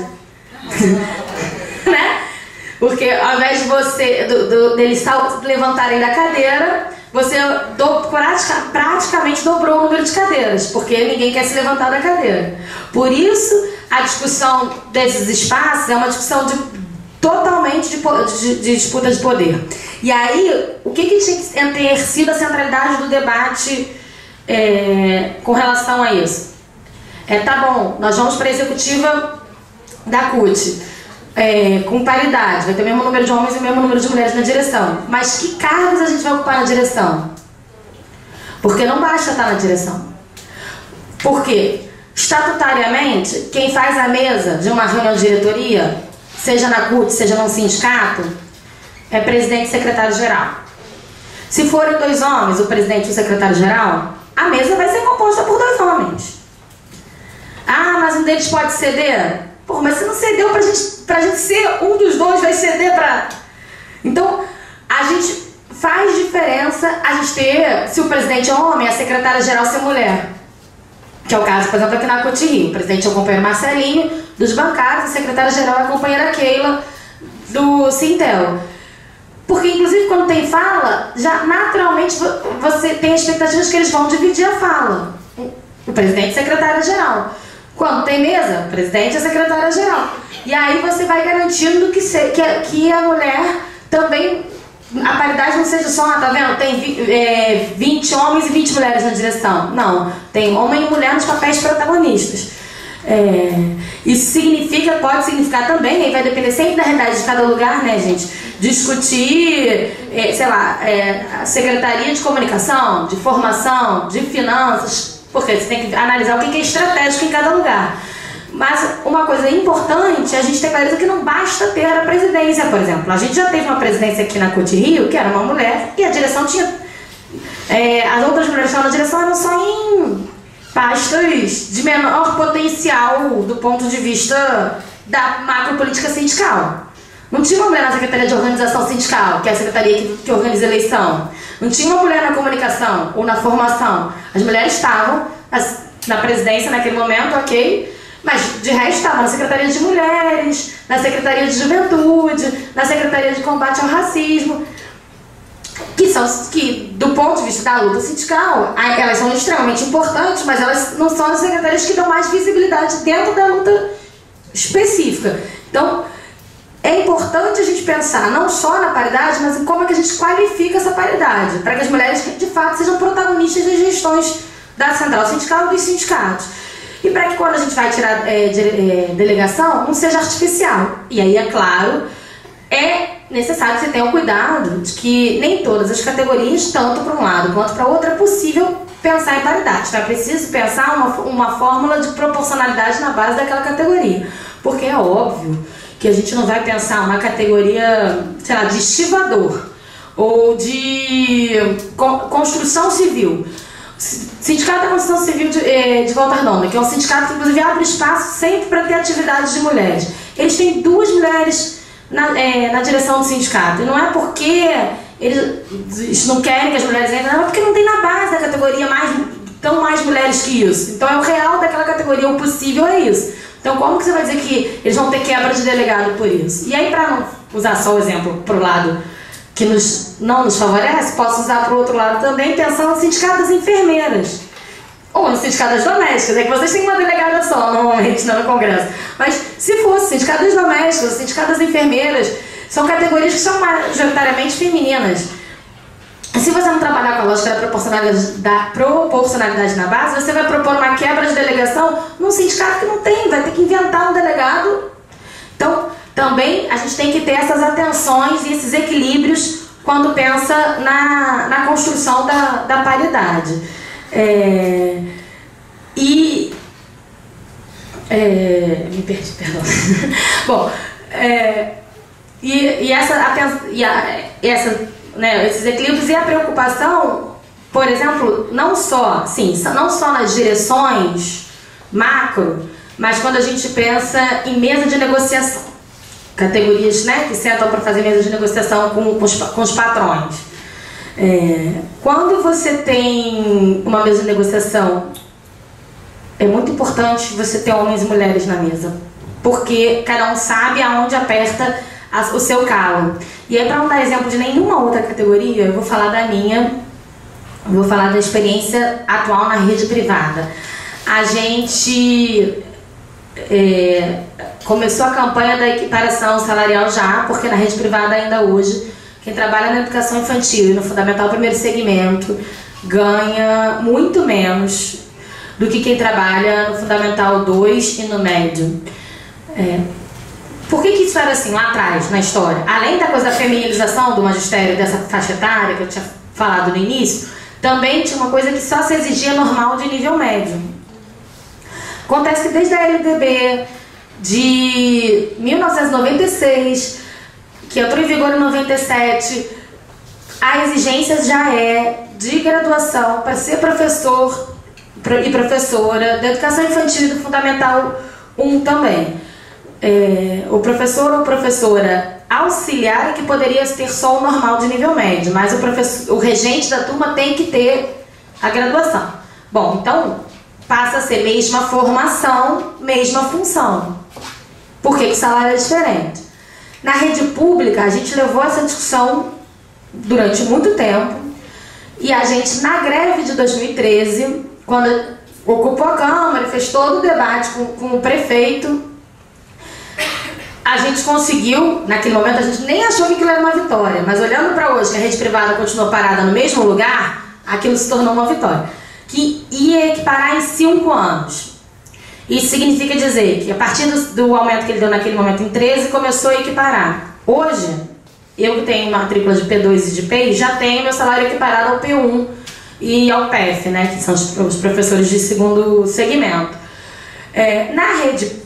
Né? Porque ao invés de você, do, do, deles levantarem da cadeira, você do, pratica, praticamente dobrou o número de cadeiras, porque ninguém quer se levantar da cadeira. Por isso, a discussão desses espaços é uma discussão de, totalmente de, de, de disputa de poder. E aí, o que, que tinha que ter sido a centralidade do debate é, com relação a isso? É, tá bom, nós vamos para a executiva da C U T, é, com paridade, vai ter o mesmo número de homens e o mesmo número de mulheres na direção. Mas que cargos a gente vai ocupar na direção? Porque não basta estar na direção. Por quê? Estatutariamente, quem faz a mesa de uma reunião de diretoria, seja na C U T, seja num sindicato, é presidente e secretário-geral. Se forem dois homens, o presidente e o secretário-geral, a mesa vai ser composta por dois homens. Ah, mas um deles pode ceder? Pô, mas se não cedeu pra gente, pra gente ser um dos dois, vai ceder pra... Então, a gente faz diferença a gente ter, se o presidente é homem, a secretária-geral ser mulher. Que é o caso, por exemplo, aqui na C U T Rio. O presidente é o companheiro Marcelinho, dos bancários, a secretária-geral é a companheira Keila, do Sintel. Porque, inclusive, quando tem fala, já naturalmente você tem expectativas que eles vão dividir a fala. O presidente e a secretária-geral. Quando tem mesa, o presidente e a secretária-geral. E aí você vai garantindo que, se, que, a, que a mulher também... A paridade não seja só, ah, tá vendo? Tem é, vinte homens e vinte mulheres na direção. Não, tem homem e mulher nos papéis protagonistas. É, isso significa, pode significar também, aí vai depender sempre da realidade de cada lugar, né, gente? Discutir, é, sei lá, é, a secretaria de comunicação, de formação, de finanças, porque você tem que analisar o que é estratégico em cada lugar. Mas uma coisa importante é a gente ter clareza que não basta ter a presidência, por exemplo. A gente já teve uma presidência aqui na C U T Rio, que era uma mulher, e a direção tinha... É, as outras mulheres que estavam na direção eram só em pastas de menor potencial do ponto de vista da macropolítica sindical. Não tinha uma mulher na Secretaria de Organização Sindical, que é a secretaria que, que organiza a eleição. Não tinha uma mulher na comunicação ou na formação. As mulheres estavam as, na presidência naquele momento, ok? Mas de resto estava na Secretaria de Mulheres, na Secretaria de Juventude, na Secretaria de Combate ao Racismo, que são que, do ponto de vista da luta sindical, elas são extremamente importantes, mas elas não são as secretarias que dão mais visibilidade dentro da luta específica. Então, é importante a gente pensar não só na paridade, mas em como é que a gente qualifica essa paridade, para que as mulheres de fato sejam protagonistas das gestões da central sindical e dos sindicatos. E para que quando a gente vai tirar é, de, é, delegação, não seja artificial. E aí, é claro, é necessário que você tenha o cuidado de que nem todas as categorias, tanto para um lado quanto para o outro, é possível pensar em paridade. Então é preciso pensar uma, uma fórmula de proporcionalidade na base daquela categoria. Porque é óbvio que a gente não vai pensar uma categoria, sei lá, de estivador ou de construção civil. Sindicato da Construção Civil de, de Volta Redonda, que é um sindicato que inclusive abre espaço sempre para ter atividades de mulheres. Eles têm duas mulheres na, é, na direção do sindicato. E não é porque eles não querem que as mulheres entrem, não, é porque não tem na base da categoria mais, tão mais mulheres que isso. Então é o real daquela categoria, o possível é isso. Então como que você vai dizer que eles vão ter quebra de delegado por isso? E aí, para não usar só o exemplo para o lado que nos, não nos favorece, posso usar para o outro lado também, pensando no sindicato das enfermeiras. ou no sindicato das domésticas, é que vocês têm uma delegada só, normalmente, não no Congresso. Mas se fosse sindicato das domésticas, sindicato das enfermeiras, são categorias que são majoritariamente femininas. Se você não trabalhar com a lógica da proporcionalidade, da proporcionalidade na base, você vai propor uma quebra de delegação num sindicato que não tem, vai ter que inventar um delegado. Então, também a gente tem que ter essas atenções e esses equilíbrios quando pensa na, na construção da, da paridade. É, e... É, me perdi, perdão. Bom, é, e, e essa... E a, essa Né, esses equilíbrios e a preocupação, por exemplo, não só, sim, não só nas direções macro, mas quando a gente pensa em mesa de negociação, categorias, né, que sentam para fazer mesa de negociação com, com, os, com os patrões. É, quando você tem uma mesa de negociação, é muito importante você ter homens e mulheres na mesa, porque cada um sabe aonde aperta o seu calo. E aí, para não dar exemplo de nenhuma outra categoria, eu vou falar da minha, eu vou falar da experiência atual na rede privada. A gente é, começou a campanha da equiparação salarial já, porque na rede privada ainda hoje, quem trabalha na educação infantil e no fundamental primeiro segmento ganha muito menos do que quem trabalha no fundamental dois e no médio. É, Por que que isso era assim lá atrás, na história? Além da coisa da feminilização do magistério, dessa faixa etária que eu tinha falado no início, também tinha uma coisa que só se exigia normal de nível médio. Acontece que desde a L D B de mil novecentos e noventa e seis, que entrou em vigor em noventa e sete, a exigência já é de graduação para ser professor e professora da educação infantil e do fundamental um também. É, o professor ou professora auxiliar é que poderia ter só o normal de nível médio, mas o, professor, o regente da turma tem que ter a graduação. Bom, então passa a ser mesma formação, mesma função. Por que que o salário é diferente? Na rede pública, a gente levou essa discussão durante muito tempo e a gente, na greve de dois mil e treze, quando ocupou a Câmara e fez todo o debate com, com o prefeito, a gente conseguiu, naquele momento a gente nem achou que aquilo era uma vitória, mas olhando para hoje, que a rede privada continuou parada no mesmo lugar, aquilo se tornou uma vitória. Que ia equiparar em cinco anos. Isso significa dizer que a partir do, do aumento que ele deu naquele momento em treze, começou a equiparar. Hoje, eu que tenho matrícula de P dois e de P I, já tenho meu salário equiparado ao P um e ao P F, né, que são os, os professores de segundo segmento. É, na rede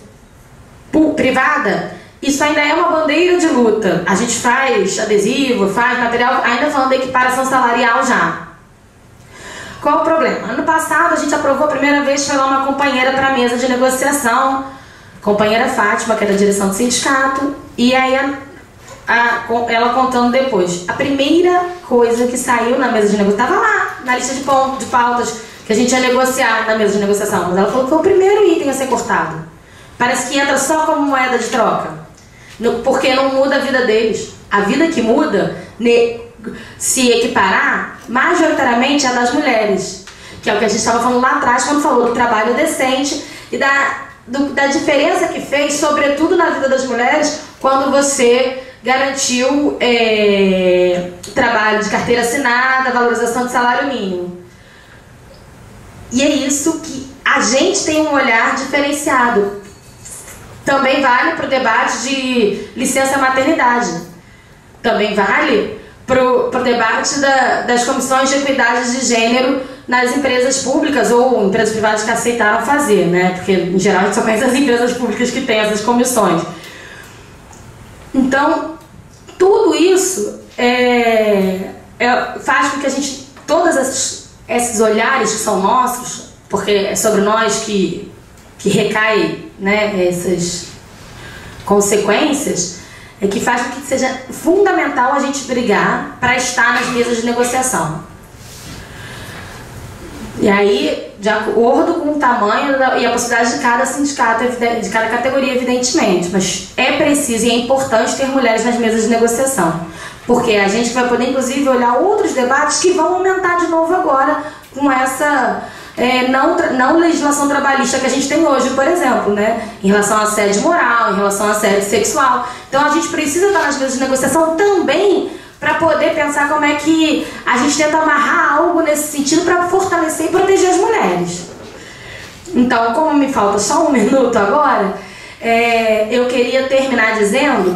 privada, isso ainda é uma bandeira de luta. A gente faz adesivo, faz material, ainda falando da equiparação salarial já. Qual o problema? Ano passado a gente aprovou a primeira vez, foi lá uma companheira para a mesa de negociação, companheira Fátima, que é da direção do sindicato, e aí a, a, ela contando depois. A primeira coisa que saiu na mesa de negociação, estava lá, na lista de, pontos, de pautas que a gente ia negociar na mesa de negociação, mas ela falou que foi o primeiro item a ser cortado. Parece que entra só como moeda de troca. Porque não muda a vida deles. A vida que muda, se equiparar, majoritariamente é a das mulheres. Que é o que a gente estava falando lá atrás, quando falou do trabalho decente e da, do, da diferença que fez, sobretudo na vida das mulheres, quando você garantiu é, trabalho de carteira assinada, valorização de salário mínimo. E é isso que a gente tem um olhar diferenciado. Também vale para o debate de licença maternidade. Também vale para o debate da, das comissões de equidade de gênero nas empresas públicas ou empresas privadas que aceitaram fazer, né? Porque, em geral, a gente só conhece as empresas públicas que têm essas comissões. Então, tudo isso é, é, faz com que a gente, todos esses, esses olhares que são nossos, porque é sobre nós que, que recai, né, essas consequências, é que faz com que seja fundamental a gente brigar para estar nas mesas de negociação. E aí, de acordo com o tamanho e a possibilidade de cada sindicato, de cada categoria, evidentemente, mas é preciso e é importante ter mulheres nas mesas de negociação, porque a gente vai poder, inclusive, olhar outros debates que vão aumentar de novo agora com essa é, não, não legislação trabalhista que a gente tem hoje, por exemplo, né? Em relação a assédio moral, em relação a assédio sexual. Então a gente precisa estar nas mesas de negociação também para poder pensar como é que a gente tenta amarrar algo nesse sentido para fortalecer e proteger as mulheres. Então, como me falta só um minuto agora, é, eu queria terminar dizendo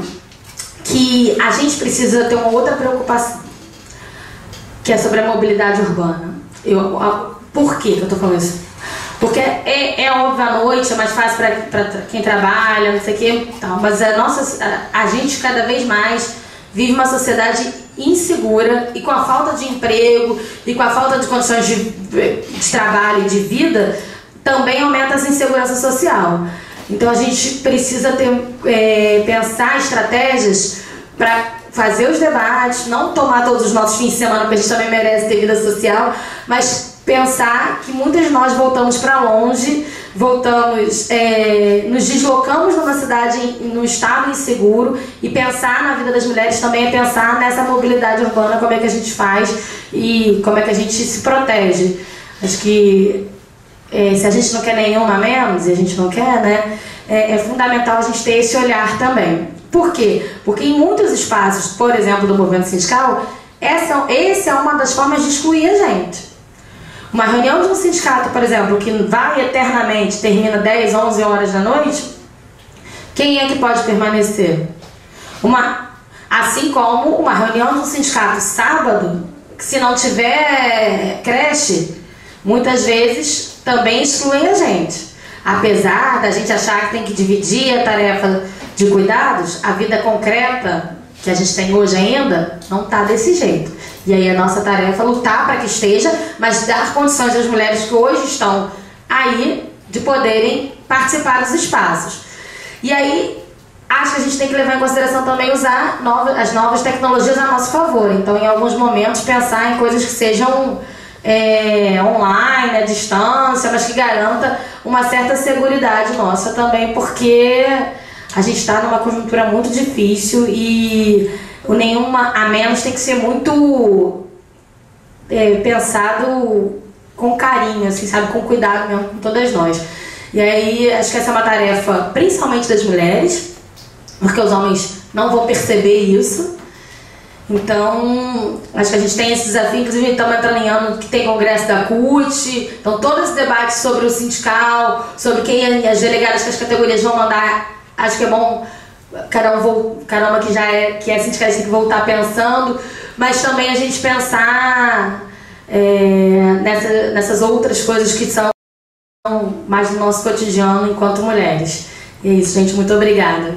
que a gente precisa ter uma outra preocupação, que é sobre a mobilidade urbana. Eu, a, por que eu estou falando isso? Porque é, é óbvio, à noite é mais fácil para quem trabalha, não sei o quê, tal, mas a, nossa, a, a gente cada vez mais vive uma sociedade insegura e com a falta de emprego e com a falta de condições de, de trabalho e de vida, também aumenta essa insegurança social. Então a gente precisa ter, é, pensar estratégias para fazer os debates, não tomar todos os nossos fins de semana, porque a gente também merece ter vida social, mas pensar que muitas de nós voltamos para longe, voltamos, é, nos deslocamos numa cidade, num estado inseguro, e pensar na vida das mulheres também é pensar nessa mobilidade urbana, como é que a gente faz e como é que a gente se protege. Acho que é, se a gente não quer nenhuma menos, e a gente não quer, né, é, é fundamental a gente ter esse olhar também. Por quê? Porque em muitos espaços, por exemplo, do movimento sindical, essa, essa é uma das formas de excluir a gente. Uma reunião de um sindicato, por exemplo, que vai eternamente, termina dez, onze horas da noite, quem é que pode permanecer? Uma, assim como uma reunião de um sindicato sábado, que se não tiver creche, muitas vezes também excluem a gente. Apesar da gente achar que tem que dividir a tarefa de cuidados, a vida concreta que a gente tem hoje ainda não está desse jeito. E aí a nossa tarefa é lutar para que esteja, mas dar condições às mulheres que hoje estão aí de poderem participar dos espaços. E aí acho que a gente tem que levar em consideração também usar novas, as novas tecnologias a nosso favor. Então, em alguns momentos, pensar em coisas que sejam é, online, à distância, mas que garanta uma certa seguridade nossa também, porque a gente está numa conjuntura muito difícil e o nenhuma a menos tem que ser muito é, pensado com carinho, assim, sabe, com cuidado mesmo com todas nós. E aí acho que essa é uma tarefa principalmente das mulheres, porque os homens não vão perceber isso. Então acho que a gente tem esse desafio, inclusive estamos entrando em ano que tem congresso da C U T, então todo esse debate sobre o sindical, sobre quem as delegadas que as categorias vão mandar. Acho que é bom cada, um, cada uma que já é, que é sindicalista tem que voltar pensando, mas também a gente pensar é, nessa, nessas outras coisas que são mais do nosso cotidiano enquanto mulheres. E é isso, gente. Muito obrigada.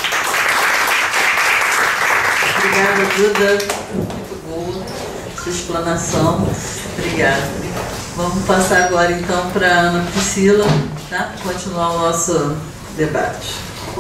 Obrigada, Duda. Muito boa sua explanação. Obrigada. Vamos passar agora então para a Ana Priscila, tá? Continuar o nosso debate.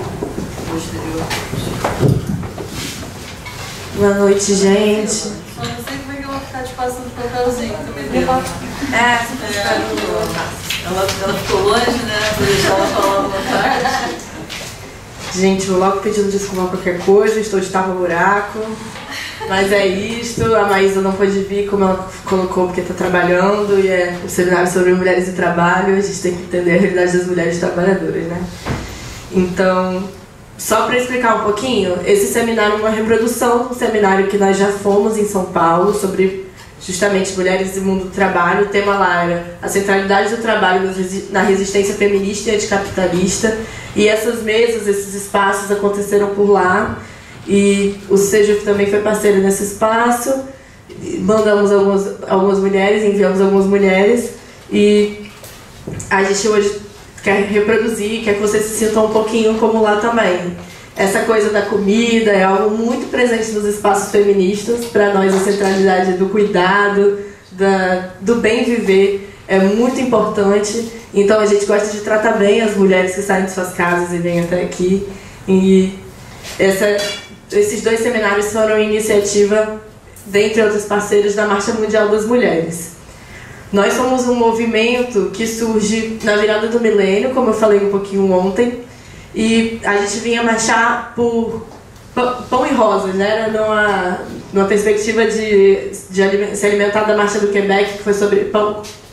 Boa noite, gente. Só não sei como é que ela vai ficar te passando o papelzinho também. É, ela, ela ficou longe, né? Vou deixar ela falar à vontade. Gente, vou logo pedindo desculpa por qualquer coisa, estou de tapa-buraco. Mas é isto, a Maísa não pôde vir, como ela colocou, porque está trabalhando, e é o seminário sobre mulheres e trabalho, a gente tem que entender a realidade das mulheres trabalhadoras, né? Então, só para explicar um pouquinho, esse seminário é uma reprodução do seminário que nós já fomos em São Paulo, sobre justamente mulheres e mundo do trabalho. O tema lá era a centralidade do trabalho na resistência feminista e anticapitalista, e essas mesas, esses espaços aconteceram por lá, e o Sejuf também foi parceiro nesse espaço. Mandamos algumas, algumas mulheres, enviamos algumas mulheres, e a gente hoje quer reproduzir, quer que vocês se sintam um pouquinho como lá também. Essa coisa da comida é algo muito presente nos espaços feministas. Para nós, a centralidade do cuidado, da, do bem viver é muito importante. Então a gente gosta de tratar bem as mulheres que saem de suas casas e vêm até aqui. E essa, esses dois seminários foram iniciativa, dentre outros parceiros, da Marcha Mundial das Mulheres. Nós somos um movimento que surge na virada do milênio, como eu falei um pouquinho ontem, e a gente vinha marchar por pão e rosas, né? Numa, numa perspectiva de, de se alimentar da Marcha do Quebec, que foi sobre pão,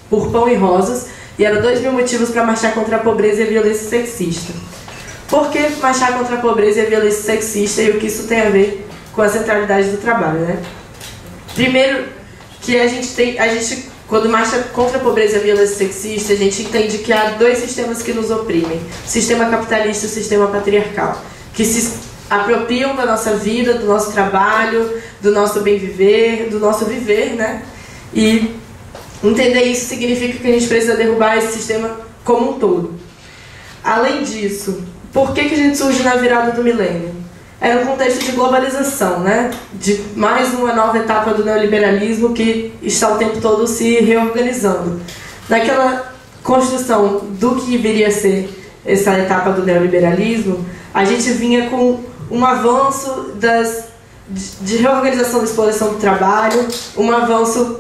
por pão e rosas, e eram dois mil motivos para marchar contra a pobreza e a violência sexista. Por que marchar contra a pobreza e a violência sexista e o que isso tem a ver com a centralidade do trabalho, né? Primeiro, que a gente tem, a gente, quando marcha contra a pobreza e a violência sexista, a gente entende que há dois sistemas que nos oprimem: o sistema capitalista e o sistema patriarcal, que se apropriam da nossa vida, do nosso trabalho, do nosso bem viver, do nosso viver, né? E entender isso significa que a gente precisa derrubar esse sistema como um todo. Além disso, por que que a gente surge na virada do milênio? Era um contexto de globalização, né? De mais uma nova etapa do neoliberalismo que está o tempo todo se reorganizando. Naquela construção do que viria a ser essa etapa do neoliberalismo, a gente vinha com um avanço das, de reorganização da exploração do trabalho, um avanço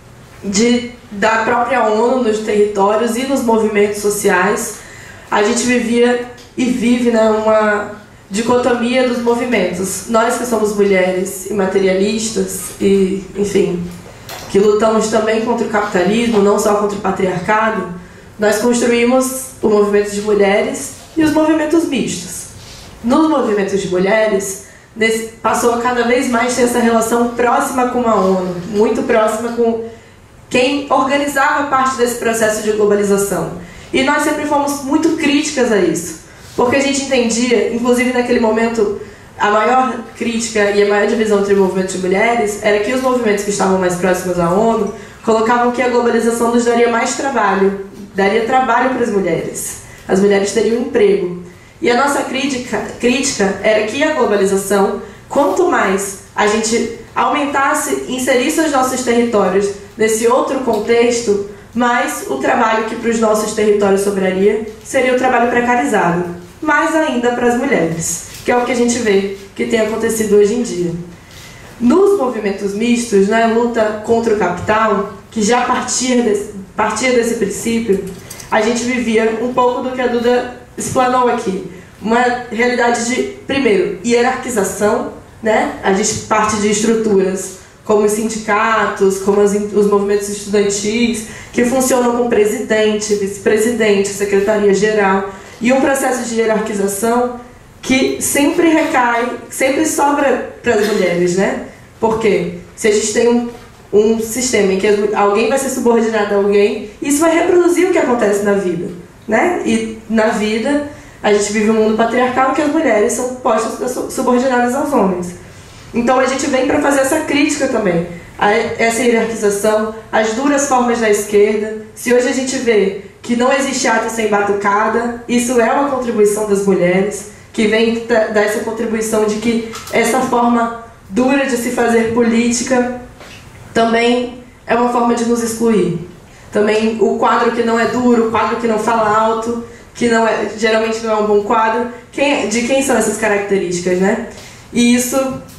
de, da própria ONU nos territórios e nos movimentos sociais. A gente vivia e vive, né, uma dicotomia dos movimentos. Nós que somos mulheres e materialistas, e, enfim, que lutamos também contra o capitalismo, não só contra o patriarcado, nós construímos o movimento de mulheres e os movimentos mistos. Nos movimentos de mulheres, nesse, passou a cada vez mais ter essa relação próxima com a ONU, muito próxima com quem organizava parte desse processo de globalização. E nós sempre fomos muito críticas a isso, porque a gente entendia, inclusive naquele momento, a maior crítica e a maior divisão entre movimentos de mulheres era que os movimentos que estavam mais próximos à ONU colocavam que a globalização nos daria mais trabalho, daria trabalho para as mulheres. As mulheres teriam emprego. E a nossa crítica, crítica era que a globalização, quanto mais a gente aumentasse, inserisse os nossos territórios nesse outro contexto, mais o trabalho que para os nossos territórios sobraria seria o trabalho precarizado, mais ainda para as mulheres, que é o que a gente vê que tem acontecido hoje em dia. Nos movimentos mistos, né, luta contra o capital, que já partia desse, partia desse princípio, a gente vivia um pouco do que a Duda explanou aqui. Uma realidade de, primeiro, hierarquização, né? A gente parte de estruturas como os sindicatos, como as, os movimentos estudantis, que funcionam com presidente, vice-presidente, secretaria-geral, e um processo de hierarquização que sempre recai, sempre sobra para as mulheres, né? Porque se a gente tem um, um sistema em que alguém vai ser subordinado a alguém, isso vai reproduzir o que acontece na vida, né? E na vida, a gente vive um mundo patriarcal que as mulheres são postas subordinadas aos homens. Então a gente vem para fazer essa crítica também, a essa hierarquização, as duras formas da esquerda. Se hoje a gente vê que não existe ato sem batucada, isso é uma contribuição das mulheres, que vem dar essa contribuição de que essa forma dura de se fazer política também é uma forma de nos excluir. Também o quadro que não é duro, o quadro que não fala alto, que não é, geralmente não é um bom quadro, quem, de quem são essas características, né? E isso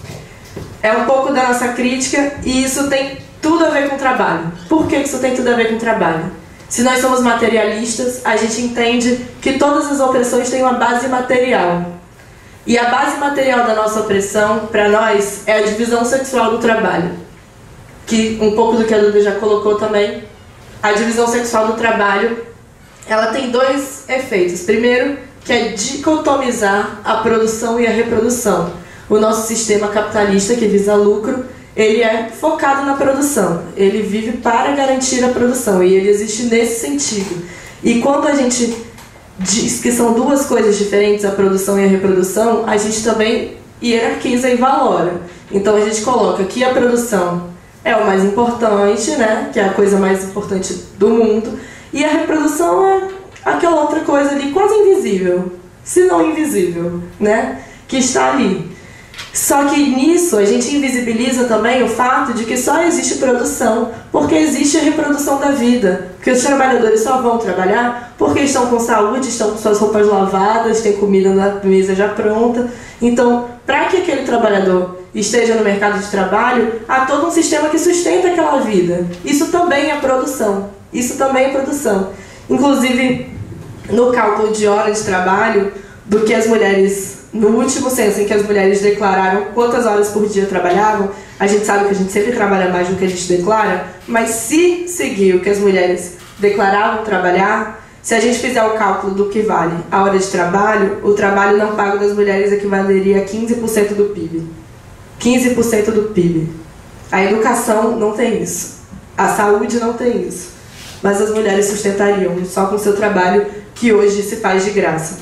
é um pouco da nossa crítica, e isso tem tudo a ver com o trabalho. Por que isso tem tudo a ver com o trabalho? Se nós somos materialistas, a gente entende que todas as opressões têm uma base material. E a base material da nossa opressão, para nós, é a divisão sexual do trabalho. Que um pouco do que a Duda já colocou também, a divisão sexual do trabalho, ela tem dois efeitos. Primeiro, que é dicotomizar a produção e a reprodução. O nosso sistema capitalista, que visa lucro, ele é focado na produção. Ele vive para garantir a produção, e ele existe nesse sentido. E quando a gente diz que são duas coisas diferentes, a produção e a reprodução, a gente também hierarquiza e valora. Então a gente coloca que a produção é o mais importante, né? Que é a coisa mais importante do mundo, e a reprodução é aquela outra coisa ali quase invisível, se não invisível, né? Que está ali. Só que nisso a gente invisibiliza também o fato de que só existe produção porque existe a reprodução da vida. Porque os trabalhadores só vão trabalhar porque estão com saúde, estão com suas roupas lavadas, tem comida na mesa já pronta. Então, para que aquele trabalhador esteja no mercado de trabalho, há todo um sistema que sustenta aquela vida. Isso também é produção. Isso também é produção. Inclusive, no cálculo de hora de trabalho, do que as mulheres... No último censo em que as mulheres declararam quantas horas por dia trabalhavam, a gente sabe que a gente sempre trabalha mais do que a gente declara, Mas se seguir o que as mulheres declaravam trabalhar, se a gente fizer o cálculo do que vale a hora de trabalho, o trabalho não pago das mulheres equivaleria a quinze por cento do P I B. quinze por cento do P I B. A educação não tem isso. A saúde não tem isso. Mas as mulheres sustentariam só com o seu trabalho, que hoje se faz de graça.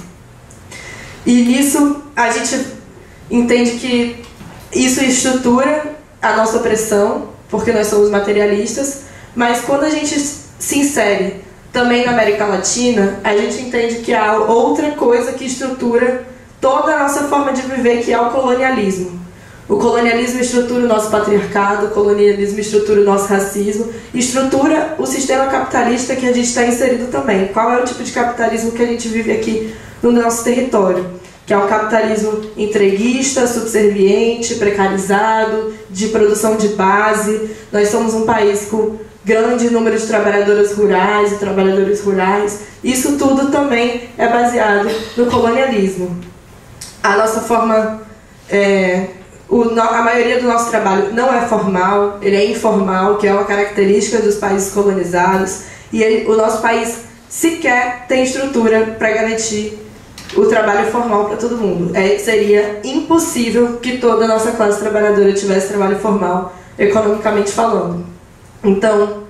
E nisso a gente entende que isso estrutura a nossa opressão, porque nós somos materialistas, mas quando a gente se insere também na América Latina, a gente entende que há outra coisa que estrutura toda a nossa forma de viver, que é o colonialismo. O colonialismo estrutura o nosso patriarcado, o colonialismo estrutura o nosso racismo, estrutura o sistema capitalista que a gente está inserido também. Qual é o tipo de capitalismo que a gente vive aqui no nosso território? Que é o capitalismo entreguista, subserviente, precarizado, de produção de base. Nós somos um país com grande número de trabalhadoras rurais e trabalhadores rurais. Isso tudo também é baseado no colonialismo. A nossa forma... É, o, a maioria do nosso trabalho não é formal, ele é informal, que é uma característica dos países colonizados. E ele, o nosso país sequer tem estrutura para garantir o trabalho formal para todo mundo. É, seria impossível que toda a nossa classe trabalhadora tivesse trabalho formal, economicamente falando. Então,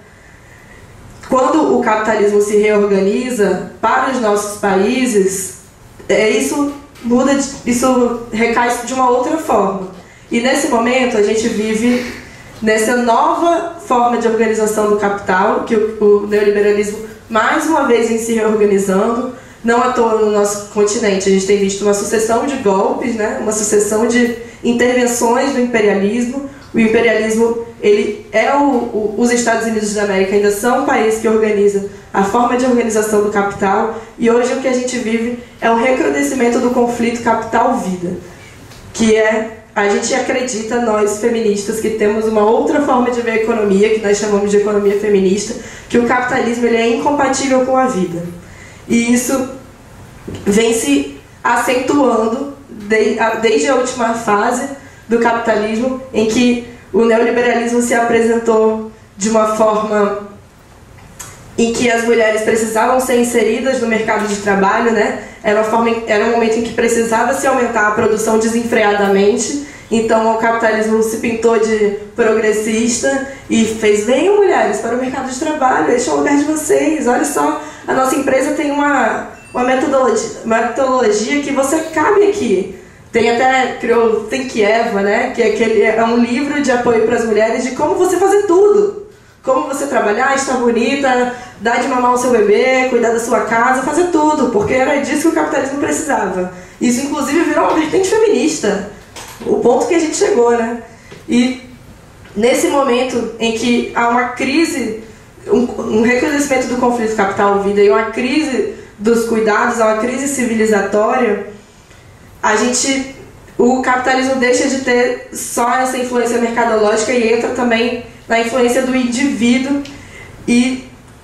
quando o capitalismo se reorganiza para os nossos países, é, isso muda, isso recai de uma outra forma. E nesse momento a gente vive nessa nova forma de organização do capital, que o, o neoliberalismo mais uma vez vem se reorganizando. Não à toa no nosso continente a gente tem visto uma sucessão de golpes, né? Uma sucessão de intervenções do imperialismo. O imperialismo, ele é o, o, os Estados Unidos da América ainda são um país que organiza a forma de organização do capital, e hoje o que a gente vive é um recrudescimento do conflito capital-vida, que é, a gente acredita, nós feministas, que temos uma outra forma de ver a economia, que nós chamamos de economia feminista, que o capitalismo ele é incompatível com a vida. E isso vem se acentuando desde a última fase do capitalismo, em que o neoliberalismo se apresentou de uma forma em que as mulheres precisavam ser inseridas no mercado de trabalho, né? Era, uma forma, era um momento em que precisava se aumentar a produção desenfreadamente. Então o capitalismo se pintou de progressista e fez: venham mulheres para o mercado de trabalho, este é o lugar de vocês, olha só, a nossa empresa tem uma, uma metodologia, uma metodologia que você cabe aqui. Tem até, criou o Think Eva, né? Que é, aquele, é um livro de apoio para as mulheres de como você fazer tudo. Como você trabalhar, estar bonita, dar de mamar ao seu bebê, cuidar da sua casa, fazer tudo, porque era disso que o capitalismo precisava. Isso inclusive virou uma vertente feminista, o ponto que a gente chegou, né? E nesse momento em que há uma crise, um, um recrudescimento do conflito capital-vida e uma crise dos cuidados, uma crise civilizatória, a gente, o capitalismo deixa de ter só essa influência mercadológica e entra também na influência do indivíduo, e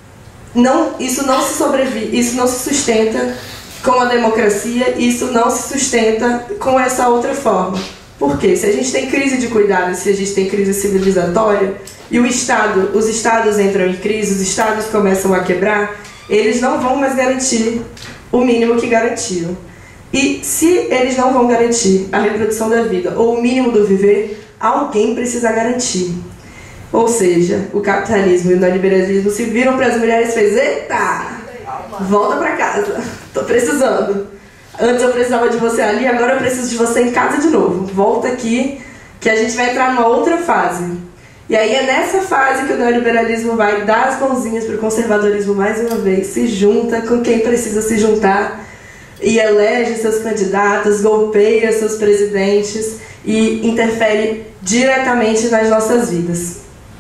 não, isso, não se sobrevive, isso não se sustenta com a democracia, isso não se sustenta com essa outra forma. Por quê? Se a gente tem crise de cuidados, se a gente tem crise civilizatória, e o Estado, os Estados entram em crise, os Estados começam a quebrar, eles não vão mais garantir o mínimo que garantiam. E se eles não vão garantir a reprodução da vida, ou o mínimo do viver, alguém precisa garantir. Ou seja, o capitalismo e o neoliberalismo se viram para as mulheres e fez: eita, volta para casa, tô precisando. Antes eu precisava de você ali, agora eu preciso de você em casa de novo. Volta aqui, que a gente vai entrar numa outra fase. E aí é nessa fase que o neoliberalismo vai dar as mãozinhas para o conservadorismo mais uma vez, se junta com quem precisa se juntar e elege seus candidatos, golpeia seus presidentes e interfere diretamente nas nossas vidas.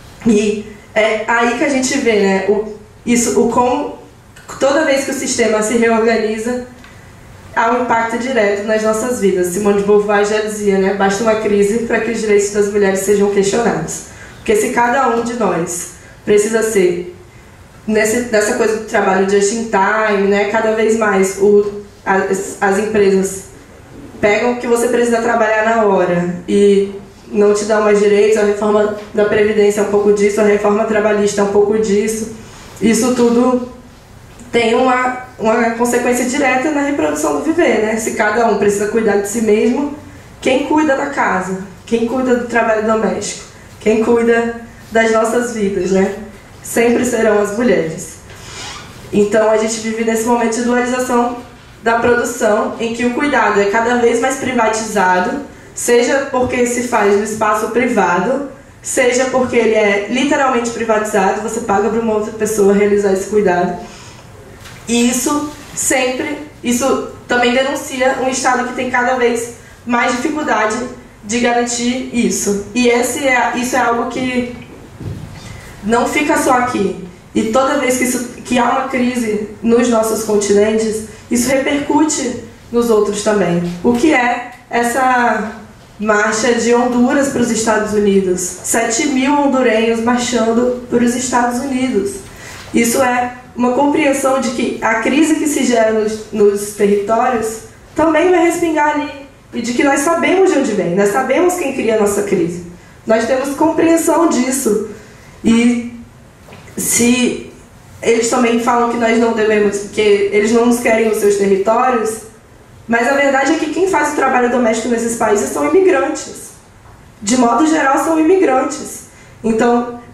E é aí que a gente vê, né, o, isso, o como toda vez que o sistema se reorganiza, há um impacto direto nas nossas vidas. Simone de Beauvoir já dizia, né, basta uma crise para que os direitos das mulheres sejam questionados. Porque se cada um de nós precisa ser, nesse, nessa coisa do trabalho just in time, né, cada vez mais o, as, as empresas pegam que você precisa trabalhar na hora e não te dão mais direitos, a reforma da Previdência é um pouco disso, a reforma trabalhista é um pouco disso. Isso tudo tem uma, uma consequência direta na reprodução do viver, né? Se cada um precisa cuidar de si mesmo, quem cuida da casa? Quem cuida do trabalho doméstico? Quem cuida das nossas vidas, né? Sempre serão as mulheres. Então a gente vive nesse momento de dualização da produção, em que o cuidado é cada vez mais privatizado, seja porque se faz no espaço privado, seja porque ele é literalmente privatizado, você paga para uma outra pessoa realizar esse cuidado. E isso sempre, isso também denuncia um Estado que tem cada vez mais dificuldade de garantir isso. E esse é, isso é algo que não fica só aqui. E toda vez que, isso, que há uma crise nos nossos continentes, isso repercute nos outros também. O que é essa marcha de Honduras para os Estados Unidos? sete mil hondurenhos marchando para os Estados Unidos. Isso é uma compreensão de que a crise que se gera nos, nos territórios também vai respingar ali. E de que nós sabemos de onde vem, nós sabemos quem cria a nossa crise. Nós temos compreensão disso. E se eles também falam que nós não devemos, que eles não nos querem nos seus territórios, mas a verdade é que quem faz o trabalho doméstico nesses países são imigrantes. De modo geral, são imigrantes. Então,